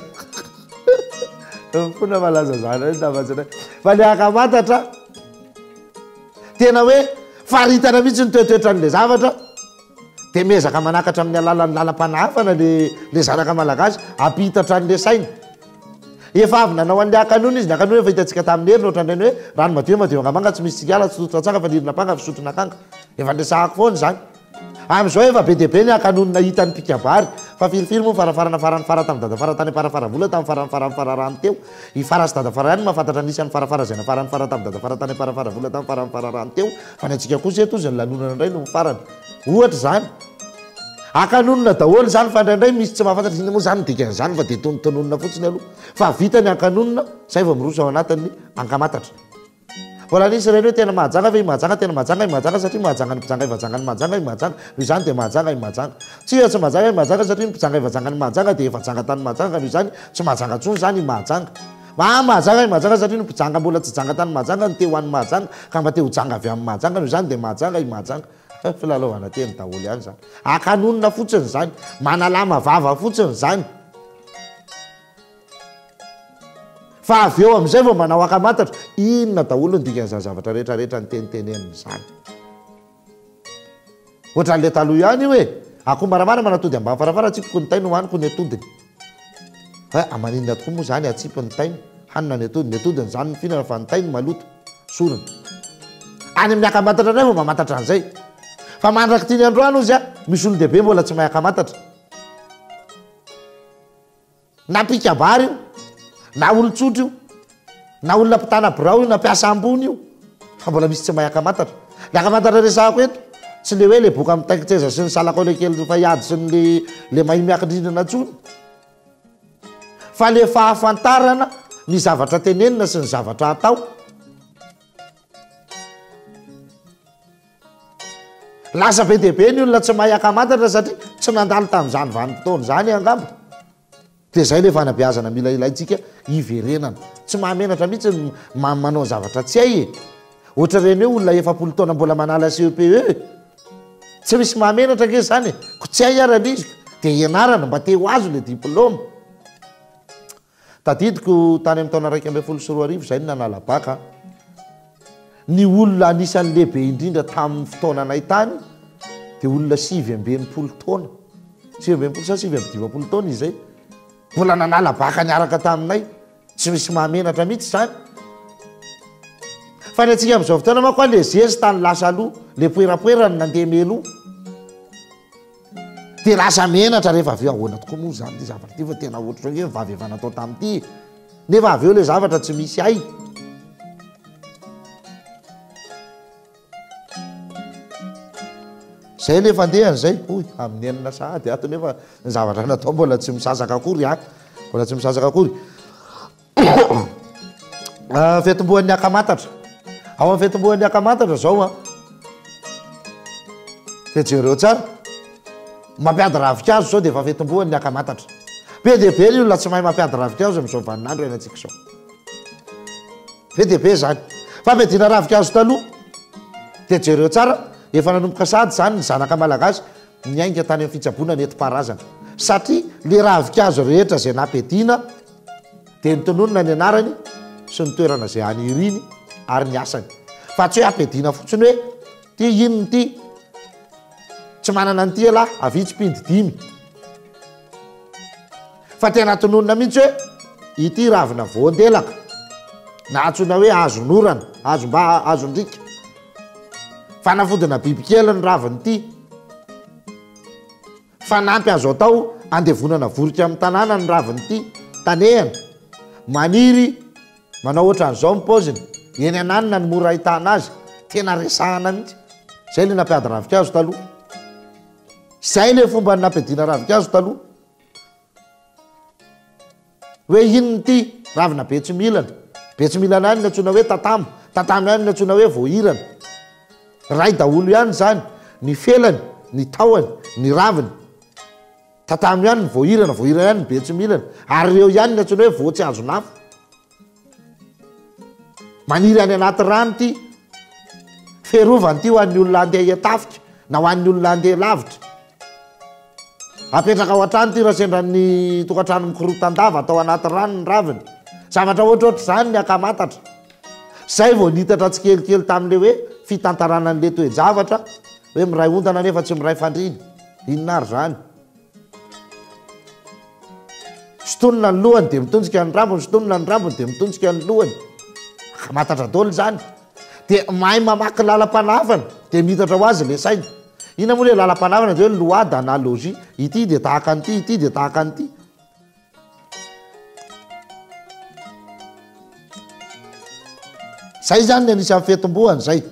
[SPEAKER 2] fona malaza zany navatsina fa le akamatatra tena hoe faritana mihitsy ny toetoetra n'le zavatra dia mezaka manakatra amin'ny alalan'ny lalam-panahafana le le zanaka malagasy ampitatra an'le saina. Efa avy nanao an'le akanona izy ny akanona efa hitantsika tamin'ny herina ohatra ndreny hoe rano madio madio angamanga tsy misy tsikala tsy sotra tsanga fa lirina panga fisotrona akanga efa ndresahako foana zany. Amin'izao efa be dia be ny akanonina hitan'ny pikabary fa firifiry moa farafarana farany fara tamin'ny dada fara tany parafaravola tamin'ny farany farany fararano teo ifara sy dada fara ihany mahafantatra nisany farafara zay na farany fara tamin'ny dada fara tany parafaravola tamin'ny farany fararano teo fa ny antsika kosa eto izy ny lanonana indray no farany ohatra zany. Akanonina daholo zany fa indraindray misy tsy mahafantatra iny moa zany dikan'izany fa dia tonotononina fotsiny aloha fa vita ny akanonina zay vao miroso ao anatin'ny ankamatatra. Mbola nisy ireny hoe tena mahajanga ve mahajanga tena mahajanga mahajanga satria mahajanga ny mpijanga ivajanga ny mahajanga i mahajanga noho izany dia mahajanga i mahajanga tsy hoe tsy mahajanga i mahajanga satria ny mpijanga ivajanga ny mahajanga dia efajanga tany mahajanga noho izany tsy mahajanga ntsony zany i mahajanga ma mahajanga i mahajanga satria ny mpijanga mbola tsy janga tany mahajanga ny teo an'ny mahajanga ka mba te ho janga avy amin'ny mahajanga noho izany dia mahajanga i mahajanga filalaovana teny daholo ihany zany. Akanonina fotsiny zany manalama vava fotsiny zany fa avy eo amin'izay vao manao akamatatra inona daholo ny dikan'izany zavatra rehetra rehetra ny teniteneniny zany. Ohatran'le taloha ihany hoe akoho maramara manatody ambany farafara atsipiko ny tainy hohaniko ny atodiny. Ha amaninona tokoa moa zany atsipy ny tainy hanina ny atodiny ny atodiny zany ny fihinana fa ny tainy maloto sorona. Any amin'ny akamatatra indray vao mamatatra an'izay. Fa mandraky tiany androano izy a misy olo dehibe mbola tsy mahay akamatatra. Na pikabary io na olon-tsotra io na olona mpitana birao io na mpiasa ambony io fa mbola misy tsy mahay akamatatra. Le akamatatra resahako eto tsy le hoe le boka amin'ny taikitseza sy ny salako le kely fa hiady sy ny le mahay miakindrinana tsony fa le fahafantarana ny zavatra tenenina sy ny zavatra atao. Lasa be dia be ny olona tsy mahay akamatatra satria tsy nandalo tamin'izany vanim-potoana zany angamba. Dia zay le fanabeazana mila ilaintsika iverenana tsy mahamenatra mihitsy manao zavatra tsy hay e. Ohatra reny hoe olona efapolo taona mbola manala C E P E tsy misy mahamenatra ke zany ko tsy hay ara izy dia ianarana mba te ho azo le diplôma. Tadidiko tany amin'ny taona raika ambin'ny folo sy roa arivo zay ny nanala baka. Ny olona anisan'ny lehibe indrindra tamin'ny fotoana anay tany dia olona sivy amby enimpolo taona sivy amby enimpolo sa sivy amby dimampolo taona izay mbola nanala baka niaraka taminay tsy misy mahamenatra mihitsy zany. Fa ny antsika amin'izao fotoana manko le zesy tany lasa aloha le poerapoerany nandeha meloha dia lasa menatra rehefa avy eo ahoana tokoa moa zany ty zavatra ty fa tena ohatra hoe vavy efa natao tamin'ity nefa avy eo le zavatra tsy misy ay. Zay le fandehany zay oy amin'ny enina sahady ato nefa ny zavatra natao mbola tsy misasaka akory a mbola tsy misasaka akory. Fetim-boan'ny akamatatra ao amin'ny fetim-boan'ny akamatatra zao a dia jereo tsara mampiady ravikazo zao dia efa fetim-boan'ny akamatatra be dia be ny olona tsy mahay mampiady ravikazo amin'izao vaninandro hainantsika zao be dia be zany fa ampiadiana ravikazo taloha dia jereo tsara efa nanomboka sady zany ny zanaka malagasy miainga tany amin'ny fitsaboana neti-paharazana satria le ravikazo rehetra zay nampiadiana dia nitononona ny anarany sy ny toerana zay aniriny ary ny asany fa tsy hoe ampiadiana fotsiny hoe ty inony ty tsy manana ny ty alahy avitsy-pindi dimy fa tena tononona mihitsy hoe ity ravina voandelaka na antsoina hoe azon'orana azomba azondrika fanafodina bibikely ny raviny ity fanampy azo atao andevonana vorika amin'ny tanàna ny raviny ity tanehana maniry manao ohatra an'izao ny paoziny eny ananina ny mora ahitana azy tena resahana mihitsy zay le nampiady ravikazo taloha zay le fomba ny nampiadina ravikazo taloha hoe inony ity ravina betsimilana betsimilana any ny atsona hoe tatamo tatamo any ny atsona hoe voahirana ray daholo ihany zany ny felany ny taoany ny raviny tatamo ihany ny voahirana voahirana ihany ny betsimilana ary reo ihany ny atsona hoe voatsy azonafo maniry any anaty rano ty ferovany ty ho an'ny olona andeha iatafika na ho an'ny olona andeha lavitra apetraka ao an-trano ty raha sendra ny tokantrano mikorotandava atao anaty rano ny raviny zavatra ohatrohatra zany ny akamatatra zay vao nitatra tsy kelikely tam'le hoe fitantarana n'le toe-javatra hoe miray ondana nefa tsy miray fandriny inona ary zany sotonona ny lohany de mitonjika ny rambony sotonona ny rambony de mitonjika ny lohany akamatatra daholo zany de mahay mamaky lalam-panavana de mitatra ho azy le saina ina moa le lalam-panavana de hoe loi d'analogie ity de tahaka an'ity ity de tahaka an'ity zay zany ny anisany fetim-bohany zay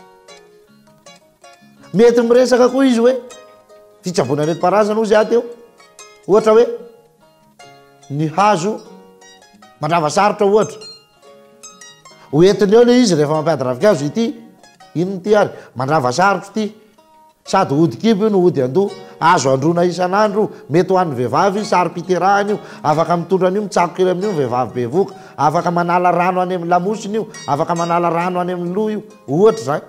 [SPEAKER 2] mety miresaka koa izy hoe fitsabona netim-parazana ozy aty eo ohatra hoe ny hazo mandravasarotra ohatra hoentiny eo le izy rehefa mampiady ravikazo ity inony ty ary mandravasarotra ty sady hodikibo io no hody andoha azo androna isan'andro mety ho an'ny vehivavy sary-piterahany io afaka mitondra an'io mitsako kely amin'io vehivavy bevoka afaka manala rano any amin'ny lamosiny io afaka manala rano any amin'ny loha io ohatra zany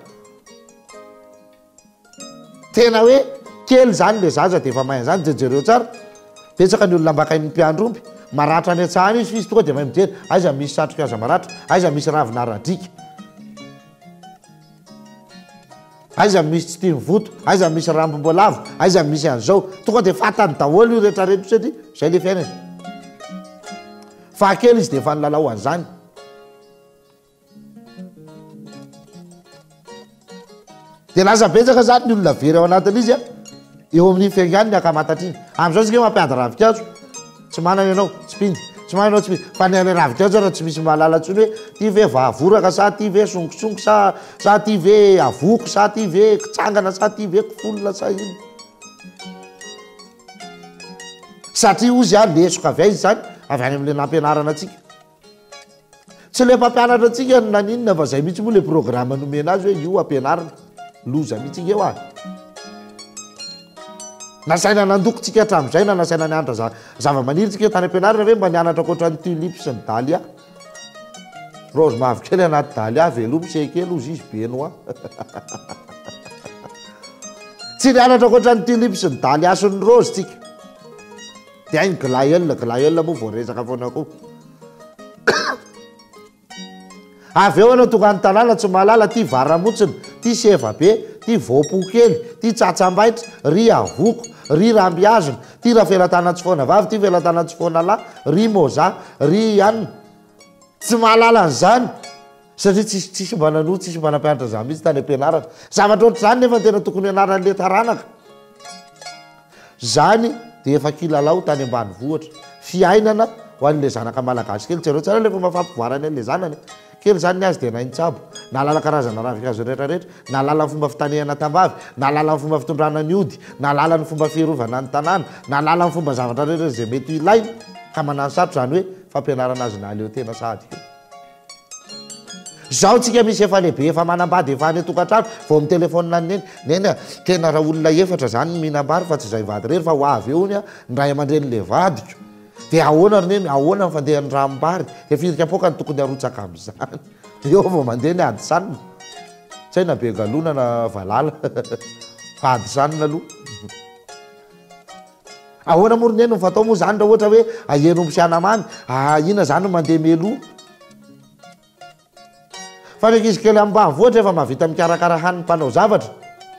[SPEAKER 2] tena hoe kely zany le zaza de efa mahay zany jejereo tsara petsaka ny olona mbakain'ny mpiandrompy maratra any atsahany izy fizy tonga de mahay mijery aiza misy satroka aza maratra aiza misy ravina radrika aiza misy tsy tia mivoto aiza misy rambom-boalavo aiza misy an'izao tonga de fatany daholo io rehetrarehetra satria zay le fiainany fahakely izy de efa nilalao an'izany de lasa betsaka zany ny olona very ao anatin'izy a eo amin'ny fiangany ny akamatatra iny am'izao sika mampiady ravikazo tsy manana ianao tsy pindy tsy mananao tsy pindy fa ny ale ravikazo raha tsy misy mahalala tsony hoe ty ve vavoraka sa ty ve songosongo sa sa ty ve avoko sa ty ve kitsangana sa ty ve kifolona sa ino satria ozy a lesoka avy aizy zany avy any am'le nampianarana atsika tsy le mpampianatra atsika ny naninona fa zay mihitsy moa le programme nomena azy hoe io ampianarana loza mihitsika eo ahy nasaina nandokotsika hatramin'izay na nasaina nianatra za zava-maniry tsika tany ampianarana hoe mba nianatra koatra ny tulipe sy ny dalia rose mavikely anaty dalia velomy sekely ozy izy be noa tsy nianatra koatra ny tulipe sy ny dalia sy ny rose tsika de ainy glael glael moa vao resaka foana koa avy eo anao tonga ny tanàna tsy mahalala ty varamotsiny ty seva be ty voapokely ty tsatsambaitra ry avoko ry rambiazona ty raha felatana tsy foana vavy ty felatana tsy foana lahy ry moza ry anina tsy mahalala an'izany satria tsisy tsisy mba nano tsisy mba nampianatra zany mihitsy tany ampianarana zavatra ohatr' zany nefa tena tokony ianaran'le taranaka zany de efa kilalao tany ambany vohatra fiainana ho an'le zanaka malagasy kely tsy areo tsara le fomba fampivoarany an'le zanany kely zany ny azy de naintsabo nalala karazana ravikazo rehetrarehetra nalala ny fomba fitanehana tambavy nalala ny fomba fitondrana ny ody nalala ny fomba fiarovana ny tanàna nalala ny fomba zavatra rehetra zay mety ilainy ka manano sarotra zany hoe fampianarana azy naleo tena sady zao tsika misy efa lehibe efa manambady efa any tokantrano vao amin'ny telefônina neny neny tena raha olona efatra zany mihinambary fa tsy zay vady rery fa ho avy eo ny a ndray aman-dren'le vadiko de ahoana rneny ahoana ny fandehan'ny ramombary de firika apoka ny tokony arotsaka am'izany eo vao mandeha ny adisanina tsy hay na be galona na valala fa adisanina aloha ahoana moroneny ny fatao moa zany raha ohatra hoe aheno misianamany ina zany no mandeha meloa fa ndraiky izy kely ambany voatra efa mahavita mikarakara haniny mpanao zavatra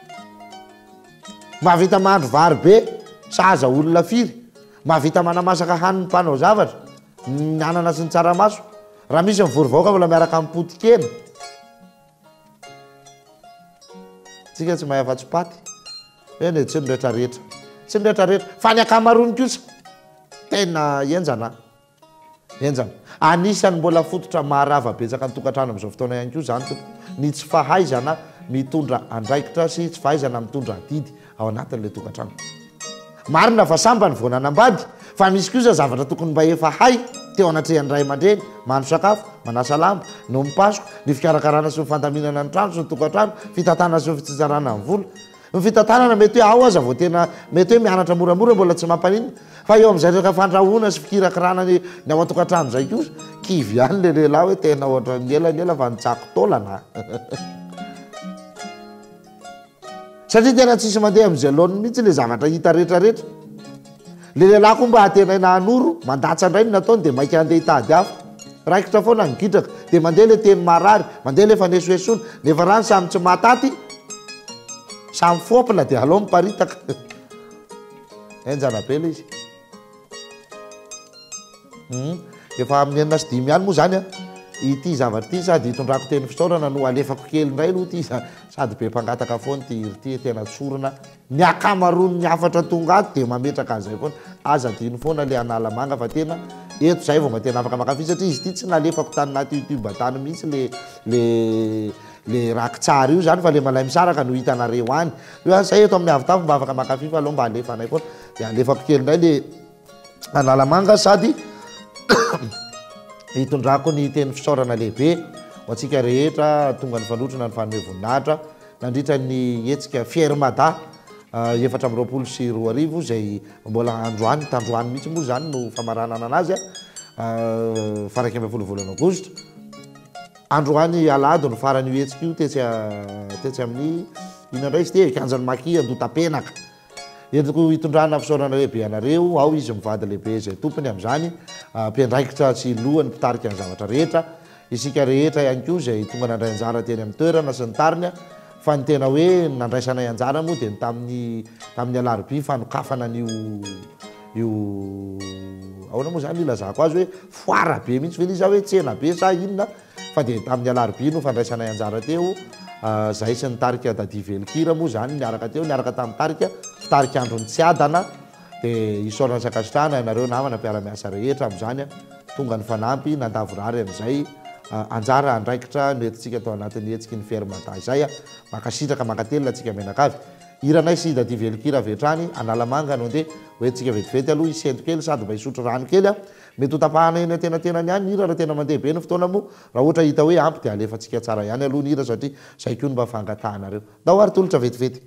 [SPEAKER 2] mahavita mahandro vary be sahaza olona firy mahavita manamasaka haniny mpanao zavatra ny anana sy ny tsaramaso raha misy mivory vaoka mbola miaraka amin'ny potikena tsika tsy mahay afa-tsy paty eny tsy nrehetrarehetra tsy nrehetrarehetra fa ny akamarony kosa tena enjana enjana anisany mbola fototra maharava betsaka ny tokantrano amin'izao fotoana ihany koa zany tompo ny tsy fahaizana mitondra andraikitra sy tsy fahaizana mitondra adidy ao anatin'ilay tokantrano marina fa sambany vao nanambady fa misy kosa zavatra tokony mba efa hay teo anatrehan'ny ray aman-dreny mano sakafo manasa lamba no mipasoko ny fikarakarana sy mifandaminana ny trano sy ny tokantrano fitantanana sy fitsitsarana ny vola ny fitantanana mety hoe ao aza vao tena mety hoe mianatra moramora mbola tsy mampanina fa eo amin'izay rehefa fandrahoana sy fikirakirana ny ny ao an-tokantrano zay kosa kivy ihany le lehilahy hoe tena ohatra ny ela ny ela fa nitsako taolana satria tena tsisy mandeha amin'izay laony mihitsy le zavatra hita rehetrarehetra le lehilahy koa mba hatenay nahanoro mandatsa indray ny nataony dia mainka andeha hitady hafa raikitra foana nygitraka dia mandeha le teny marary mandeha le fanesoesona nefa rano samy tsy mataty samy fopina dia aloha miparitaka enjana be le izy efa amin'ny enina sy dimy ihany moa zany a ity zavatra ity sady hitondrako teny fisaorana no alefako kely indray aloha ity sady be mpangataka foana ty ity tena tsorona ny akamarony ny afatra tonga ato dia mametraka an'izay foana aza dino foana le analamanga fa tena eto zay vao mba tena afaka makafy satria izy ity tsy nalefako tany naty youtube tany mihitsy le le le rakitsara io zany fa le malay misaraka no hitanareo any io zay eto amin'ny avitafo mba afaka makafy fa aloha mba alefanay foana dia alefako kely indray le analamanga sady hitondrako ny teny fisaorana lehibe ho antsika rehetra tonga ny fanotrana ny fanome voninahitra nandritra ny etsika fiermada efatra amby roapolo sy roa arivo zay mbola androany tandroany mihitsy moa zany no famaranana anazy a faraky amby folo volana aogositra androany alado no farany io etsika io tetsy tetsy amin'ny inandray izy te kianjany maki andotapenaka entiko hitondrana fisaorana lehibe anareo ao izy mivady lehibe zay tompony amin'izany mpiandraikitra sy lohany mpitarika ny zavatra rehetra isika rehetra ihany koa zay tonga nandray anjara teny amin'ny toerana sy ny tariny fa ny tena hoe nandraisanay anjara moa dia tamin'ny tamin'ny alarobia fanokafana n'io io ahoana moa zany ilazako azy hoe foara be mihitsy veliza hoe tsena be sa inona fa dia tamin'ny alarobia no fandraisanay anjara teo zay sy nitarika dadi velikira moa zany niaraka teo niaraka tamin'ny tarika fitarika androny tsy adana dia isorana sakasitrahana ianareo namana mpiara-miasa rehetra amin'izany tonga ny fanampy nandavorary amin'izay anjara andraikitra no entintsika tao anatin'ny etsika ny fermata izay makasitraka makatelona atsika menakavy iranay sy dadi velikira vetrany analamanga no andeha hoentsika vetivety aloha isento kely sady mba hisotro rano kely a mety ho tapahana eny atenatenany ihany ira raha tena mandeha be ny fotoana moa raha ohatra hita hoe ampy dia alefatsika tsara ihany aloha ny ira satria zay koa no mba fangatahanareo da ho ary tolotra vetivety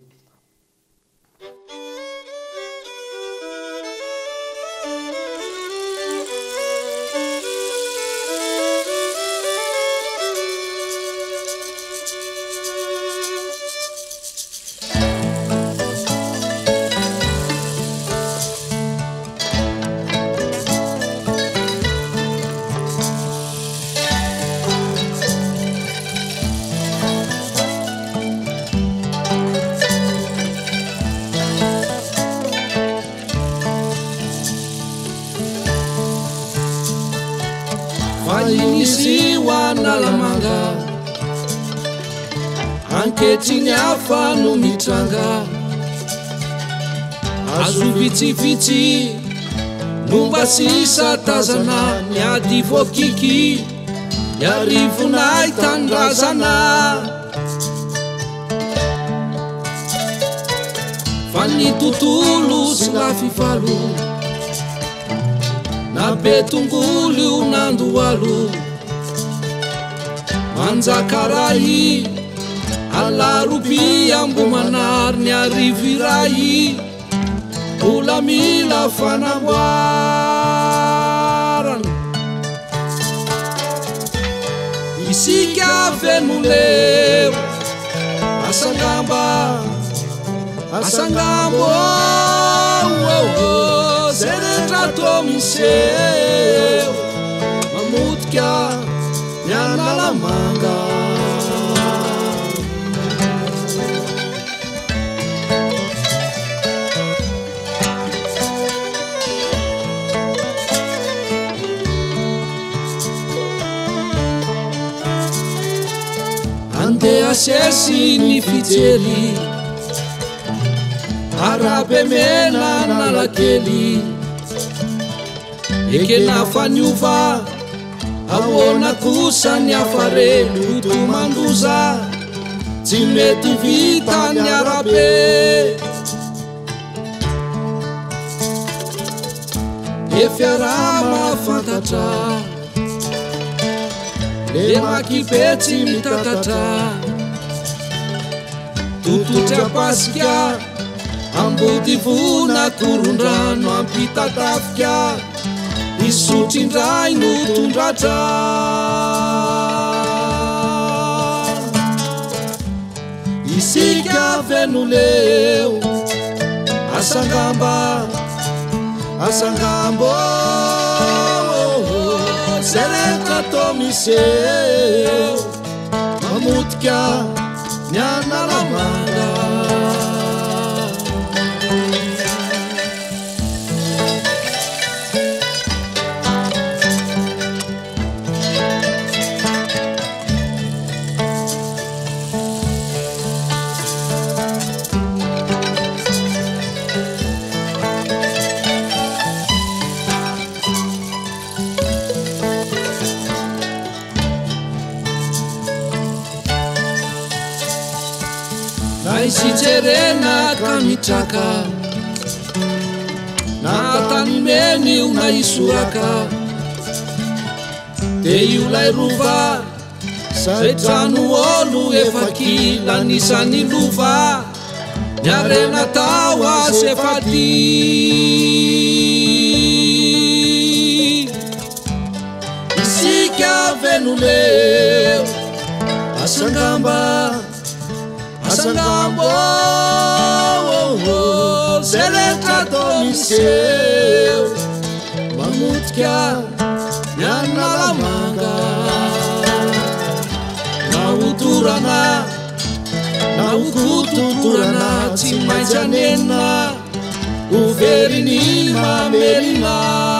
[SPEAKER 3] anketriny hafa no mitranga azo vitsivitsy no mba sisa tazana ny ady vokiky ny arivonay tanrazana fa ny tontolo sy lafifalo na be tongolo io nandoalo manjakaray alarobi ambo manary ny ariviray mbola mila fanamboarana isika fenoleo asangamba asangambo zay rehetra to miseho mamotika ny analamanga mandeha sesy ny fijery arabe mena nalakely ekena faniova ahoana kosa ny afarelo tomandoza tsy mety vita ny arabe efiarama fantatra le makipetsy mitatatra tototra pasika ambody vona korondrano ampitatafika isotrin-dray no tondratra isika venoleo asangamba asangambo sereka tomiseo mamotika nyanaramanga isijerena kamitraka na tanimeny una isoraka de io lay rova zay trano olo efa kila nisany lova niarena tao asefady isika venoleo asangamba asangambo seleka tomiseo mamotika nyanaramanga nautorana naukototorana tsy maintsy anena overiny mamerina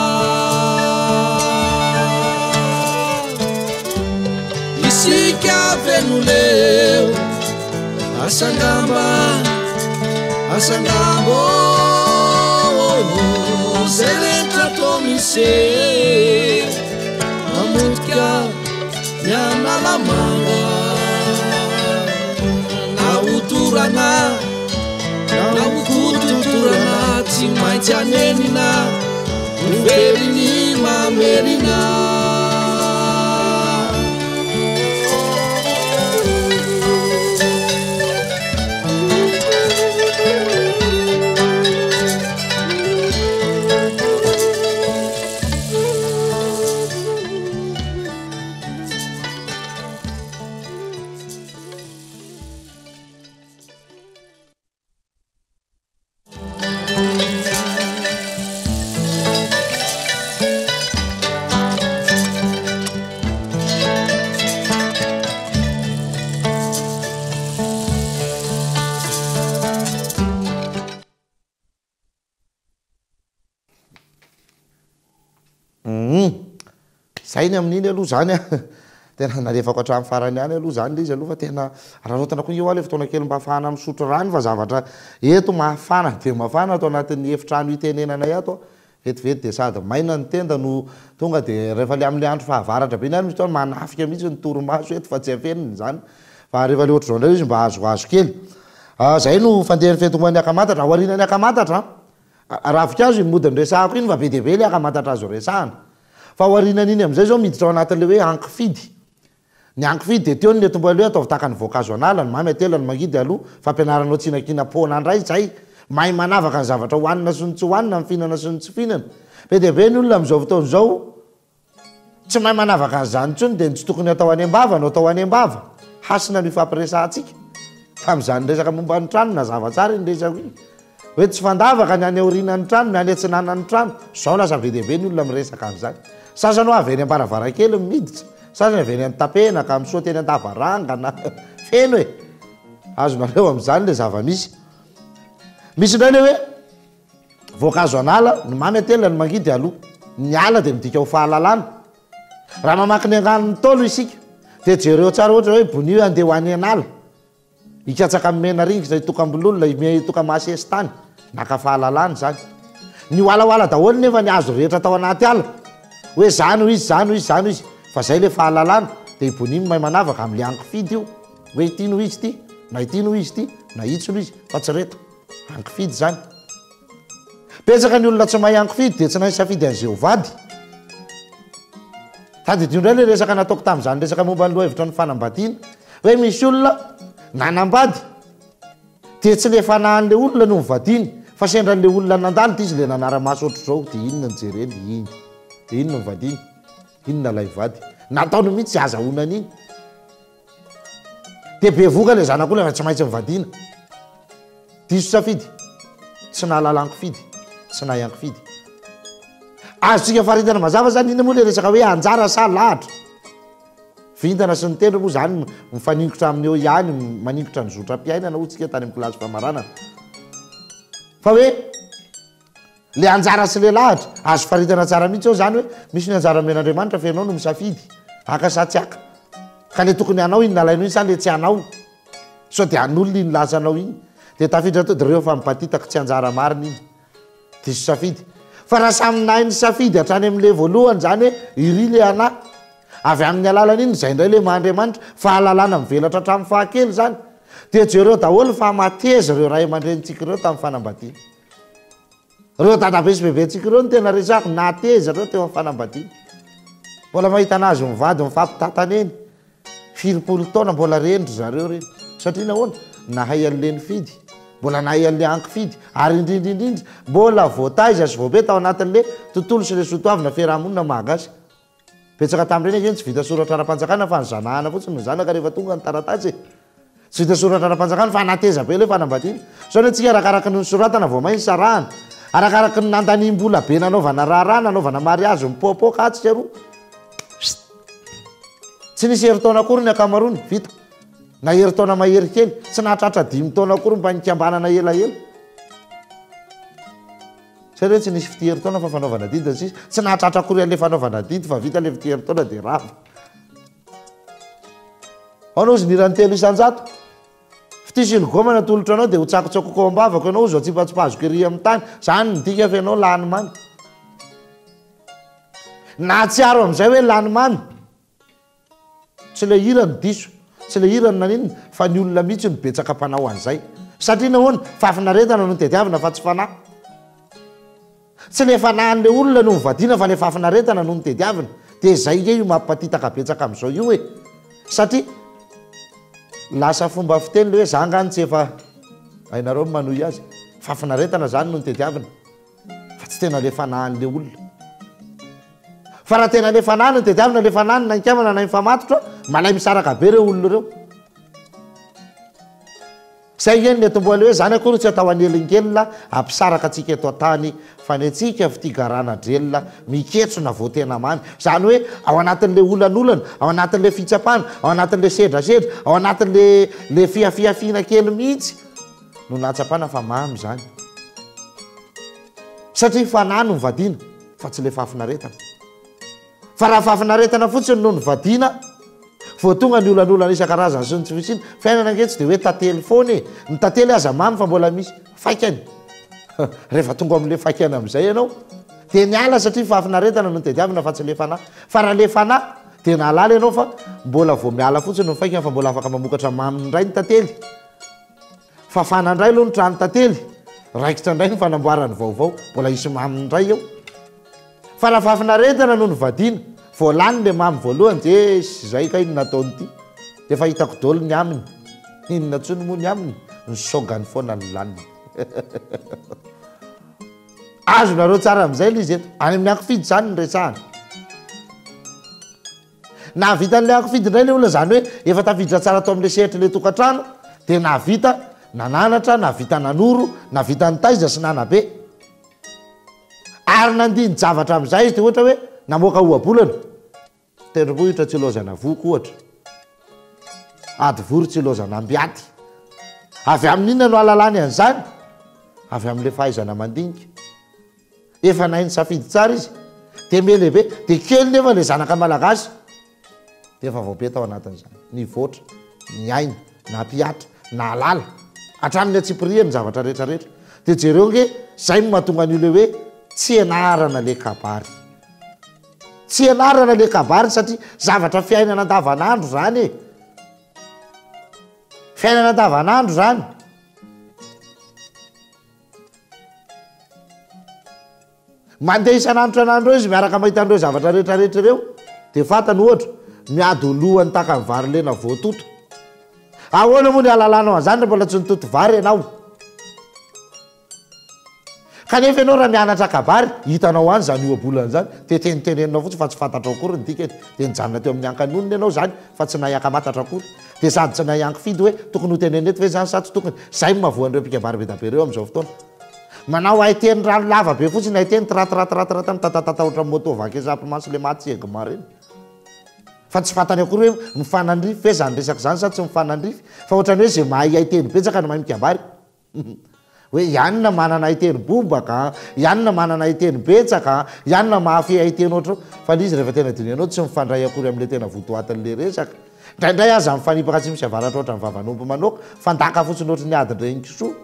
[SPEAKER 3] isika venoleo asangamba asangambo seleka tomise mamotika nyanaramanga nautorana naukototorana tsy maintsy anenina overiny mamerina
[SPEAKER 2] zainy amin'iny aloha zany a tena narefako hatramin'ny farany any aloha zany le izy aloha fa tena rahaotana koa io a le fotoana kely mba hafahana misotro rano fa zavatra eto mahafana de mafana atao anatin'ny efitrano itenenanay ato vetivety de sady maina ny tenda no tonga de rehefa le amin'le andro fahavaratra be any misy toana manafika mihitsy ny toromaso eto fa tsy afeniny zany fa rehefa le ohatry zao ndray izy mba azoazo kely zay no fandehan'ny fentomany akamatatra ao arinany akamatatra rahavikazo modiny resahako iny fa be de be le akamatatra azo resahana fa oarinan'iny am'izay zao miditra ao anatin'le hoe ankifidy ny ankifidy de teo ny tombo le hoe ataovy taka ny voankazo anala ny mamy atelo ny mangidy aloha fampianaranao tsinakina pona andray zay mahay manavaka ny zavatra hoanina sy ny tsy hoanina ny fihinana sy ny tsy fihinana be de be ny olona am'izao fotoana zao tsy mahay manavaka an'izany tsony de tsy tokony atao any ambava no atao any ambava hasina ny fampiresantsika tam'izany resaka momba ny trano na zavatsara ny resako iny hoe tsy fandavaka ny any aorinan'ny trano ny any atsinanan'ny trano zao lasa be de be ny olona miresaka an'izany sasany ho avy eny ambaravarakely miditra sasany avy eny antapena ka misoa teny andavaranga na feno e azonareo am'izany le zava-misy misy ndray le hoe voankazo anala ny mamy atelina ny mangidy aloha ny ala de midika ho fahalalana raha mamaky ny angan'ny tolo isika dia jereo tsara ohatra hoe bonio andeha ho any anala ikatsaka mena ringy zay tokam-bololona tokamasy estany naka fahalalany zany ny oalaoala daholo nefa ny azo rehetra tao anaty ala hoe zany ho izy zany ho izy zany ho izy fa zay le fahalalana dia ibonimy mahay manavaka amin'le ankifidy io hoe ity no izy ity na ity no izy ity na itsy no izy fa tsy reto ankifidy zany petsaka ny olona tsy mahay ankifidy dia tsy nahy safidy an'izay ho vady tady dio indray le resaka nataoko tamin'izany resaka momba ny lohahevitra ny fanambadiana hoe misy olona nanambady dia tsy le fanahan'le olona no mivadiny fa sendran'le olona nandalo ty izy le nanara-maso ohatr' zao dia inona ny jereny iny dia inona mivadiny inona lay vady nataony mihitsy azahoanany iny dia be voka le zanak'olona fa tsy maintsy mivadina diso safidy tsy nahalala ankifidy tsy nahay ankifidy azotsika faritana mazava zany iny moa le resaka hoe anjara sa lahatra vintana sy ny tendro moa zany mifanikotra amin'ny eo ihany manikotra ny zotram-piainana hotsika tany amin'ny kilasy famaranana fa hoe le anjara sy le lahatra azo faritana tsara mihitsy eo zany hoe misy ny anjara men'Andriamanitra fa ianao no misafidy aka sa tsy aka ka le tokony anao iny nalainao iny zany le tsy anao sao dia an'olona iny lasanao iny dia tafiditra to dia reo fa mipatitaka tsy anjara marina iny diso safidy fa raha saminahy ny safidy hatrany amin'le voalohany zany hoe iry le ana avy amin'ny alalana iny zay indray le mahandriamanitra fahalalana mivelatra hatramin'ny fahakely zany dia jereo daholo fa mateza reo raha aman-drenitsika ireo tamin'ny fanambadiana reo dadabe sy bebentsika ireo no tena resako nateza reo teo amin'ny fanambadiana mbola mahita anazy mivady mifampitatana eny filopolo taona mbola rendry zareo reny satria nahoana nahay an'le ny fidy mbola nahay an'le ankifidy ary indrindrindrindry mbola voataiza sy voabe tao anatin'le tontolo sy le sotoavina fiarahamonina malagasy petsaka tamin'ireny eny tsy vita soratra ara-panjakana fa ny zanahana fotsiny ny zanaka rehefa tonga ny taratasy tsy vita soratra ara-panjakana fa nateza be le fanambadiana sao antsika arakaraka ny soratana vao mainy sarahana arakaraka ny nandaniam-bola be nanaovana raharaha nanaovana mariazy mipoapoka atsika aroa tsy nisy heri-taona akory ny akamarony vita na heri-taona mahery kely tsy nahatratra dimy taona akory mba nikambanana elaela satria tsy nisy fitiheri-taona fa fanaovana didy sisy tsy nahatratra akory an'le fanaovana didy fa vita le fitiheri-taona dia rava anao zy nirany telo isan-jato fitisy logomana tolotra anao dia ho tsakotsakoko ao ambavako ianao zao tsipatsipazoko ery amin'ny tany zany nydika fa ianao lany mamy na tsiaro amin'izay hoe lany mamy tsy le hirany diso tsy le hirany naninona fa ny olona mihitsy ny betsaka mpanao an'izay satria nahoana fafinaretana no tediavina fa tsy fanahy tsy le fanahan'le olona no mivadiana fa le fafinaretana no nytediavina dia zay ke io mampipatitaka betsaka amin'izao io hoe satria lasa fomba fiteny le hoe zangany tsy efa ainareo manohy azy fafinaretana zany no nytediavina fa tsy tena le fanahan'le olona fa raha tena le fanahy no nytediavina le fanahy na nikamana na mifamatotra malay misaraka be reo olona reo zay eny le tomboale hoe zany akory tsy atao anelin-kelona ampisaraka atsika eto an-tany fa ny atsika fitigarana drelona miketsona vo tena mamy zany hoe ao anatin'le olan'olana ao anatin'le fitsapana ao anatin'le sedrasedra ao anatin'le le fiafiafiana kely mihitsy no natsapana fa mamy zany satria fanahy no mivadiana fa tsy le fafinaretana fa raha fafinaretana fotsiny no nyvadiana vo tonga ny olan'olana isan-karazany sy ny tsy visiny fiainana angetsy dia hoe tantely foana e ny tantely aza mamy fa mbola misy faikany rehefa tonga amin'le faikany amin'izay ianao dia niala satria fafinaretana no tediavina fa tsy le fanahy fa raha le fanahy dia nahalala ianao fa mbola vo miala fotsiny no faikany fa mbola afaka mamokatra mamy ndray ny tantely fa fanandray aloha ny trano tantely raikitra ndray ny fanamboarany vaovao mbola isy mamy ndray eo fa raha fafinaretana no nyvadiana voalany le mamy voalohany de sy zay ka iny nataonyity dia fa hitako dolo ny aminy inona tsony moa ny aminy ny sogany foana ny laniny azo nareo tsara amin'izay le izy eto any amin'ny ankifidy zany ny resahana nahavita n'le ankifidy indray le olona zany hoe efa tafiditra tsara atao amin'le sehatry le tokantrano dia nahavita nananatra nahavita nanoro nahavita nytaiza sy nanabe ary nandiny javatra amin'izay izy dia ohatra hoe namoaka ohabolana tendrombohitra tsy lozana voko ohatra ady vory tsy lozana ambiaty avy amin'inona no alalany an'izany avy amin'le fahaizana mandinika efa nainy safidy tsara izy dia melehibe dia kely nefa le zanaka malagasy dia efa voapeta ao anatin'izany ny voatra ny aina na mpiatra na lala atranony atsipiriany zavatra rehetrarehetra dia jereo nge zay no mahatonga an'io le hoe tsy anarana le kabary tsy anarana le kabary satria zavatra fiainana andavanandro zany e fiainana andavanandro zany mandeha isan'andro tranandro eo izy miaraka mahita andreo zavatra rehetrarehetra ireo dia fatany ohatra miady olohany taka ny vary lena voatoto ahoana moa ny alalanao an'izany re mbola tsy nitoto vary ianao kanefa ianao raha mianatra kabary hitanao any zany oabolana zany dia tenitenenina fotsy fa tsy fantatra akory ny dikany dia nijanona teo amin'ny ankanonina ianao zany fa tsy nahiaka matatra akory dia sady tsy nahianky fidy hoe tokony ho tenenety ve zany sa tsy tokony zay mahavoan'ireo mpikabary be da be reo amin'izao fotoana manao aiteny rano lava be fotsiny aiteny tiratiratiratiratira mitatata oatra moto vaky zapymaso le matsiegy mareny fa tsy fantany akory hoe mifanandrify ve zany resaka zany sa tsy mifanandrify fa ohatrany hoe zay mahay aiteny betsaka no mahay mikabary hoe ianina manana aiteny bombaka ianina manana aiteny betsaka ianina mahafy aiteny oatra fa lizy rehefa tena dinenao tsy mifandray akory am'le tena votoatin'le resaka indraindray aza mifanipaka tsy misy avaratra oatra ny vavanompo manoka fandaka fotsiny oatra ny adiny renkisoa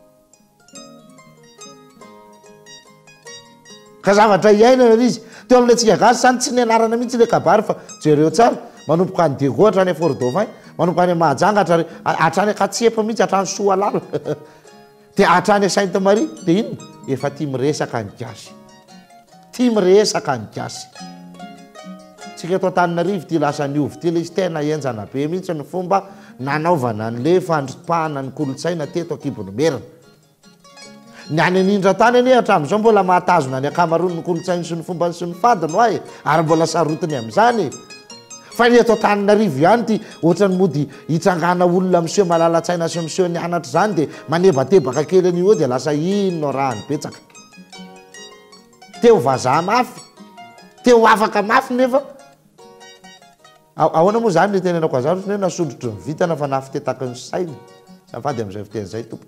[SPEAKER 2] ka zavatra iainana izy teo amin'le tsika gasy zany tsy ny anarana mihitsy le kabary fa jereo tsara manompoka any dego hatrany efordovin manompoka any mahajanga hatrany hatrany akatsiepa mihitsy hatrany soa lala dia hatrany sainte marie dia ino efa tia miresaka ny gasy tia miresaka ny gasy tsika eto Antananarivo tia lasa niovy tia le izy tena enjana be mihitsy ny fomba nanaovana an'le fandropahana ny kolotsaina teto akibony merina ny any anindra tany anie hatramin'izao mbola mahatazona ny akamarony ny kolotsainy sy ny fombany sy ny fadiny ho ay ary mbola sarotiny amin'izany fa ny eto Antananarivo ihany ty ohatrany mody hitsangana olona miseho malalatsaina sy miseho ny anatra zany dia manebatebaka kely an'io eo dia lasa inona raha ny betsaka teo vazaha mafy teo afaka mafy nefa ahoana moa zany le tenenako azany ohatrany hoe nasondrotry ny vitana fa nafitetaky ny sainy safady amin'izay fiten'izay tompo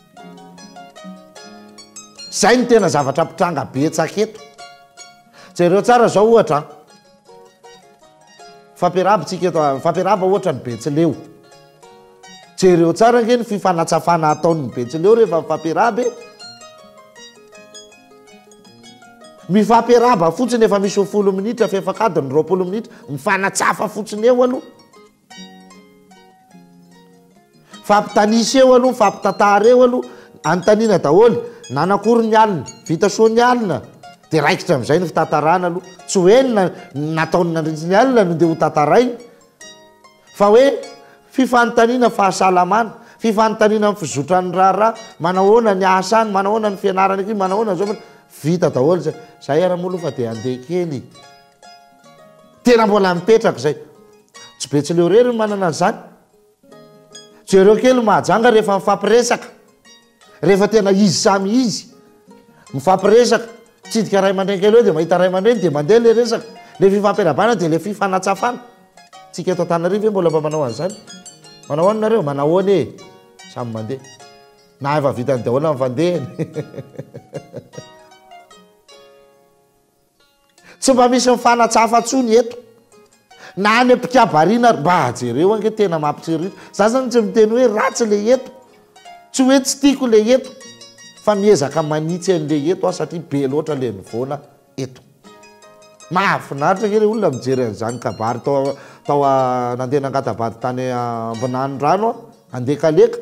[SPEAKER 2] zay ny tena zavatra mpitranga betsaka eto jereo tsara zao ohatra fampiaraba tsika eto fampiaraba ohatra ny betsileo jereo tsara nge ny fifanatsafana ataon'ny betsileo rehefa fampiaraba mifampiaraba fotsiny efa misy folo minitra fefakadiny roapolo minitra mifanatsafa fotsiny eo aloha fampitanisa eo aloha mifampitantara eo aloha anontaniana daholy nanakory ny alina vita soa ny alina dia raikitra amin'izay ny fitantarana aloha tsy hoe nataony nandritsy ny alina no dia ho tantarainy fa hoe fifanontaniana fahasalamana fifanontaniana amin'ny fizotrany raharaha manahoana ny asany manahoana ny fianarana aky manahoana zao vita daholo zay zay aramolo fa dia andeha kely tena mbola mipetraka zay tsy betsileo rery manana an'izany jereo kely mahajanga rehefa mifampiresaka rehefa tena izy samy izy mifampiresaka tsidika ray aman-dreny kely eo dia mahita ray aman-dreny dia mandeha le resaka le fifampiarabana dia le fifanatsafana tsika eto Antananarivo hoe mbola mba manao an'izany manao anareo manahoana e samy mandeha na efa vitany daholo mifandehany tsy mba misy mifanatsafa tsony eto na any mpikabariana mba jereo ange tena mampitsiriritra za zany tsy miteny hoe ratsy le eto tsy hoe tsy tiako le eto fa miezaka manitsy an'le eto a satria be loatra le nivoana eto mahafinaritra ke le olona mijery an'izany kabary tao tao nandeha nangatabady tany ambinany rano andeha kaleka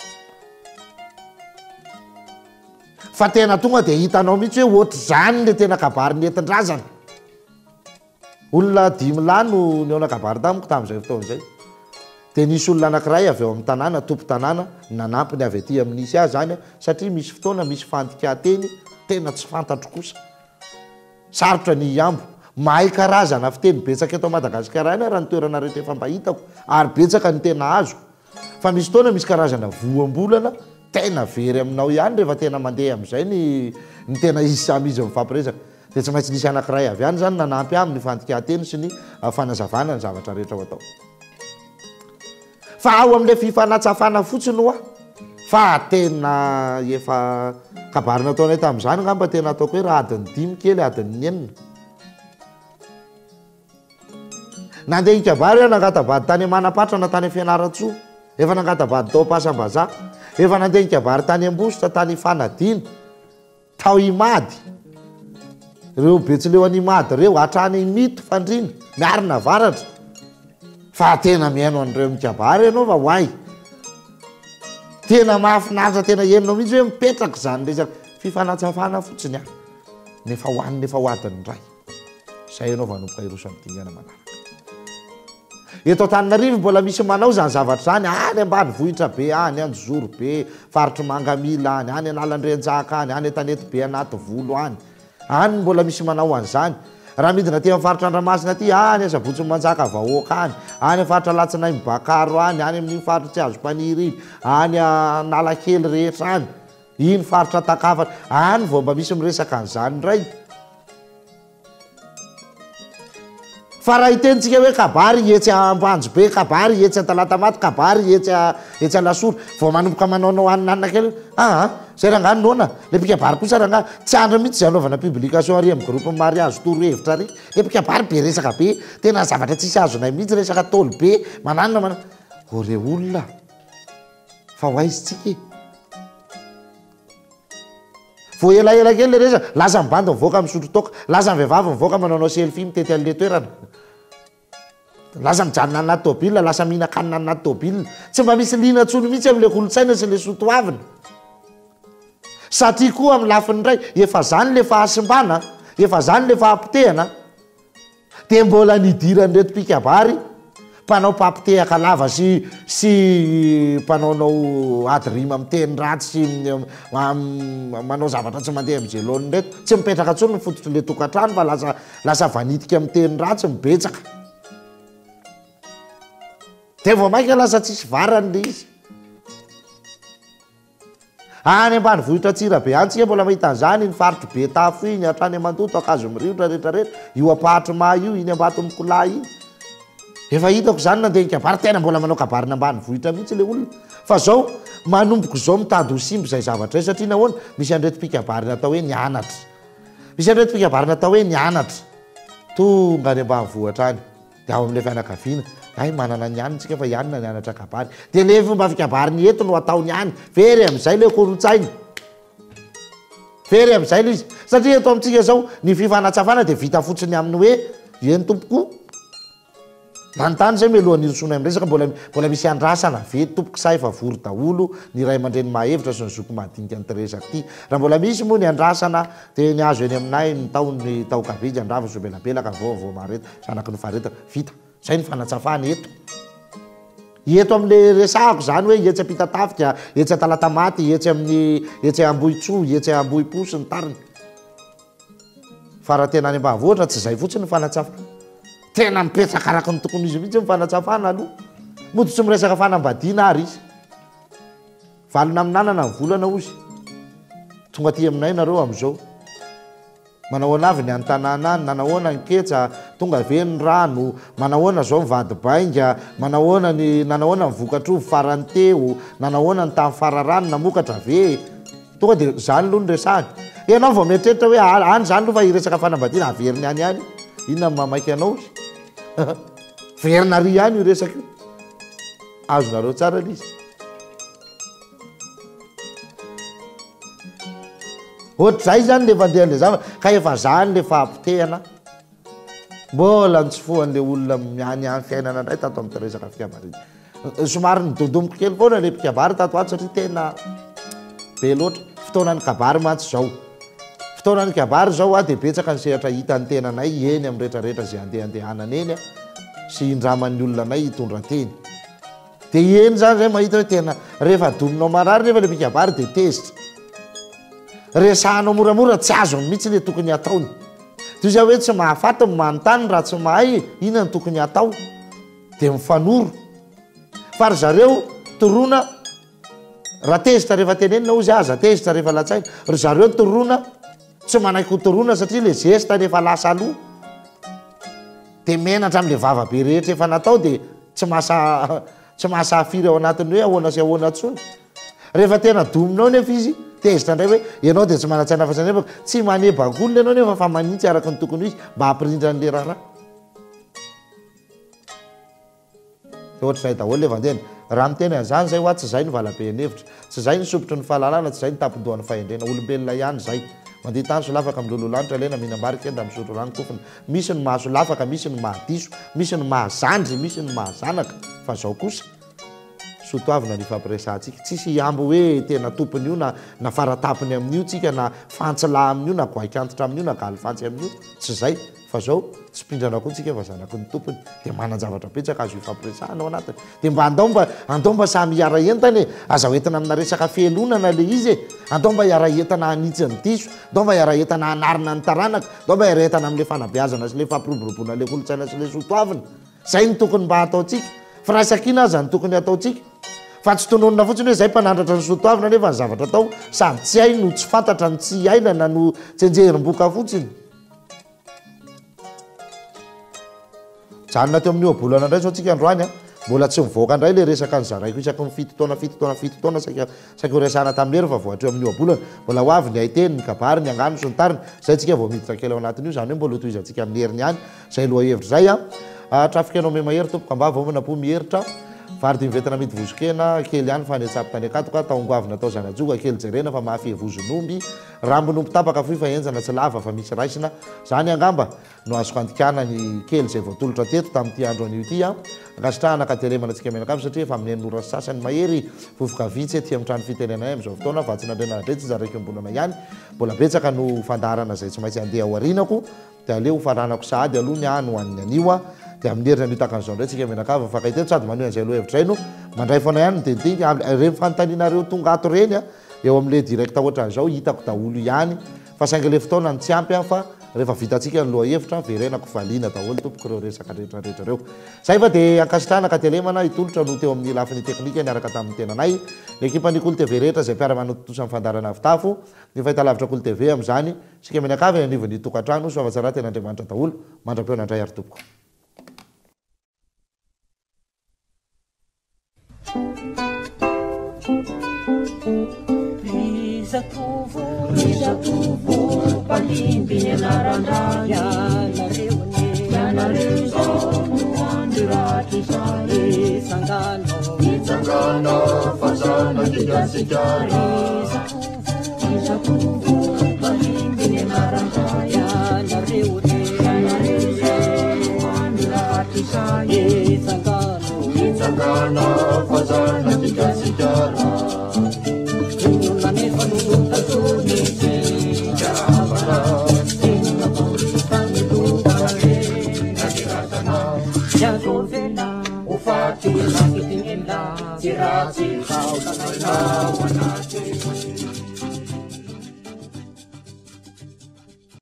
[SPEAKER 2] fa tena tonga dia hitanao mihitsy hoe ohatr' zany le tena kabary nentin-drazana olona dimy lano ny ona kabary tamiko tamin'izay fotoan'izay dia nisy olona anankiray avy eo amin'ny tanàna tompo tanàna nanampiny avy aty amin'nisy azy zany satria misy fotoana misy fandikan-teny tena tsy fantatro kosa sarotra ny iambo mahay karazana fiteny betsaka eto Madagasikara any raha ny toerana rehetra efa mba hitako ary betsaka ny tena azo fa misy fotoana misy karazana voambolana tena very aminao ihany rehefa tena mandeha amin'izay ny ny tena izy samy izy mifampiresaka dia tsy maintsy nisy anankiray avy any zany nanampy amin'ny fandikan-teny sy ny fanazavana ny zavatra rehetra ho atao fa ao amin'le fifanatsafana fotsiny hoa fa tena efa kabary nataonay tamin'izany ngamba tena ataoko hoe raha adiny dimy kely adiny enina nandeha ikabary eo nangatavady tany manapatra na tany fianaratsoa efa nangatavady tao pasambaza efa nandeha ikabary tany ambositra tany fanadina tao imady reo betsileo animady reo atrany mito fandrina miarina varatra fa tena miaino an'ireo mikabary ianao fa hoay tena mahafinaritra tena enonao mihitsy hoe mipetraka zany resaka fifanatsafana fotsiny any nefa hoany nefa hoadiny ray zay ianao vanompoka iroso amdingana manaraka eto Antananarivo mbola misy manao zany zavatra zany any ambany vohitra be any any zoro be faritry mangamila any any analandrenjaka any any tanety be anaty volo any any mbola misy manao an'izany raha midina ty amin'ny faritra Andramasina ty any asabotsy manjaka vahoaka any any faritra Latsinay Bakaro any any amin'ny faritra tsy azo mpaniry any Analakely rehetra any iny faritra Takafatra any vao mba misy miresaka an'izany ndray fa raha itentsika hoe kabary etsy ambanjo be kabary etsy Talatamaty kabary etsy etsy Lasoro vao manomboka manaonao aninanina kely ah zay rangano nona le pikabary kosa ranga tsy andro mihitsy zay anaovana publication ary amin'ny groupe mariage torohevitra ary le pikabary be resaka be tena zavatra tsisy azonay mihitsy resaka tôly be mananina mana ore olona fa hoaizytsika vo elaela kely le resa lasa mibandy mivoaka misotro toka lasa mivehivavy mivoaka manaonao selfie mitety an'le toerana lasa mijanona anaty tôbila lasa mihinakanina anaty tôbila tsy mba misy lina tsony mihitsy am'le kolotsaina sy le sotoavina satria koa amin'ny lafiny ray efa zany le fahasimbana efa zany le fahampitehana de mbola nidiran'reto pikabary mpanao pampitehaka lava sy sy mpanaonao ady rima miteny ratsy sy manao zavatra tsy mandeha amin'ny jelony reto tsy mipetraka tsony ny fototry le tokantrano fa lasa lasa vanitika miteny ratsy mibetsaka de vao mainka lasa tsisy varany le izy any ambany vohitra Tsirabe antsika mbola mahita an'izany iny faritry be tafo iny hatrany Amandoto akazo mirivotra rehetrarehetra io apahatry-ma io iny ambato mikolay iny efa hitako zany nandeha kabary tena mbola manao kabary ambany vohitra mihitsy le olona fa zao manomboko zao mitady ho simby zay zavatra io satria nahoana misy andreto pikabary natao hoe nianatra misy andreto pikabary natao hoe nianatra tonga any ambany vohatra any de ao amin'le fianakaviana ay manana nianina tsika fa ianina nianatra kabary de le fomba fikabary ny eto no ataony any very am'izay le kolotsainy very am'izay le izy satria eto amintsika zao ny fifanatsafana de vita fotsiny amin'ny hoe eny tompoko nanontany zay melohan'ny irosona am'resaka mbola mbola misy andrasana ve tompoky sa efa vory daholo ny ray aman-dreny mahevitra sy ny zoko madinika ny teresaka ty raha mbola misy moa ny andrasana de ny azo eny aminay ny tao ny tao kavidy andrava so belabelaka vao vao mareta sanaky ny faretaka vita zay ny fanatsafana eto eto amin'le resahako zany hoe etsy apitatafika etsy Talatamaty etsy amin'ny etsy Ambohitsoa etsy Ambohiposy ny tariny fa raha tena any ambanivohitra tsy zay fotsiny ny fanatsafana tena mipetraka araka ny tokony izy mihitsy mifanatsafana aloha mody tsy miresaka fanambadiana ary izy valona aminanana ny volana ozy tonga ty aminay nareo am'izao manahoana avy ny an-tanàna any nanahoana ny ketsa tonga ve ny rano manahoana zao mivady bainga manahoana ny nanahoana mivokatro farany teo nanahoana ny tamy fararano namokatra ve tonga de zany aloha ny resahany ianao vao mietreritra hoe any zany aloha fa iresaka fanambadiana averiny any any inona mamaiky anao izy verina ry any io resaka io azonareo tsara lizy ohatrzay zany le fandeha le zava ka efa zany le fahampitehana mbola nitsofohan'le olona miany any fiainana ndray tato amin'ny teresaka fikabary somary nidondomiko kely foana le pikabary tato ato satria tena be loatra fotoanany kabary mantsy zao fotoanany kabary zao a de betsaka ny sehatra hitany tenanay eny amin'ny rehetrarehetra zay andehandehanany eny a sy indraman'ny olonanay hitondra teny de eny zany zay mahita hoe tena rehefa dominao marary rehefa le pikabary de tezitra resahanao moramora tsy azony mihitsy le tokony ataony to zay hoe tsy mahafata manontany raha tsy mahay inona ny tokony atao de mifanoro fa ry zareo toroana raha tezitra rehefa tenenina ozy aza tezitra rehefa latsaina ry zareo toroana tsy manaiky ho toroana satria le zesta rehefa lasa aloha de menatra am'le vavabe rehetra efa natao de tsy mahasa tsy mahasafiry ao anatiny hoe ahoana sy ahoana tsony rehefa tena dominao nefa izy tezitra ndray hoe ianao de tsy manatsaina fasanefaka tsy manebakolona ianao nefa fa manitsy araka ny tokony izy mba hampirindra n'le raharaha dia ohatr'izay daholo le vandeny raha miteny an'izany zay hoa tsy zay ny valabe an'hevitra tsy zay ny sopotry ny fahalalana tsy zay ny tampon-dohan'ny fahendrena olombelona ihany zay mandeha tany solafaka milololanitra lena mihinam-barika enda misotro rano kofina misy ny mahasolafaka misy ny mahadiso misy ny mahazandry misy ny mahazanaka fa zao kosa sotoavina ny fampiresantsika tsisy ambo hoe tena tompony io na na faratapony amin'io tsika na fantsilahy amin'io na goaikantitra amin'io na galifantsy amin'io tsy zay fa zao tsy mpindrana koa tsika fa zanaky ny tompony dia manan-javatra betsaka azo ifampiresahana ao anatiny dia mba andao mba andao mba samy hiara entany aza hoentina amina resaka fielonana le izy e andao mba hiara entana hanitsy ny diso andao mba hiara entana hanarina ny taranaka andao mba hiara entana amin'le fanabeazana sy le fampiroboroboana le kolotsaina sy le sotoavina zay ny tokony mba ataotsika fa raha sakina aza ny tokony ataotsika fa tsy tononona fotsiny hoe zay mpanandratra ny sotoavina nefa ny zavatra atao sady tsy hay no tsy fantatra ny tsy ailana no tsenjerim-boka fotsiny janona teo amin'ny oabolana indray zao tsika androany a mbola tsy mivoaka indray le resaka ny zaraiko isaky ny fito taona fito taona fito taona saika saika horesana tamin'lery fa voatreo amin'ny oabolana mbola ho avy ny aiteny ny kabary ny angano sy ny tariny zay tsika vao miditra kely ao anatin'io zany hoe mbola toizantsika amin'ny heriny ihany zay loha hevitra zay a trafika anao me mahery tompoka mba vao manapo miheritra varity mivetina mity vozokena kely ihany fa netsapy tany akatoka taongoavina tao zanajoga kely jerena fa mahafevozonomby rambonompo tapaka foy fa enjana tsy lava fa misy raisina zany angamba no azoko andikana ny kely zay voatolotra teto tamin'ity andro an'io ity a akasitrahana ka telemana antsika menakamy satria efa amin'ny enora sasany mahery vovoka vitsy ty amin'ny trano fitenenay amin'izao fotoana fa tsy nandrena dretsy zaraiky ambonana ihany mbola betsaka no fandarana zay tsy maintsy andeha ao arinako dia aleo faranako sahady aloha ny ano hoan'ny anio dia amin'ny heriny an'io takan'izao indray tsika menakava fa kaiteto sady maneho an'izay loha hevitra zay no mandray foana ihany nytentitika reny fanontanianareo tonga ato reny a eo amin'le directa ohatran'izao hitako daholo ihany fa saingy le fotoana ny tsy ampy a fa rehefa vitatsika ny loha hevitra verenako valiana daholo tompoko reo resaka rehetrarehetra reo zay fa dia ankasitrahana ka telemana hitolotra no teo amin'ny lafiny teknika niaraka tamin'ny tenanay ny ekipan'ny Kolo T V rehetra zay mpiara-manototosa amin'ny fandarana avitafo ny fahitalavitra Kolo T V amin'izany sika menakavy anivon'ny tokantrano so afa-tsara ten'Andriamanitra daholo mandram-peo nandray ary tompoko
[SPEAKER 1] Rizatovo, rizatovo, palimby ny anarandray Ianareo ne, ianareo zao no andiratra izay Isangano, isangano, fazana digasikara Rizatovo, rizatovo, palimby ny anarandray Ianareo ne, ianareo zao no andiratra izay Isangano, isangano, fazana digasikara Ufati, tingin lang, sira-sira, kau na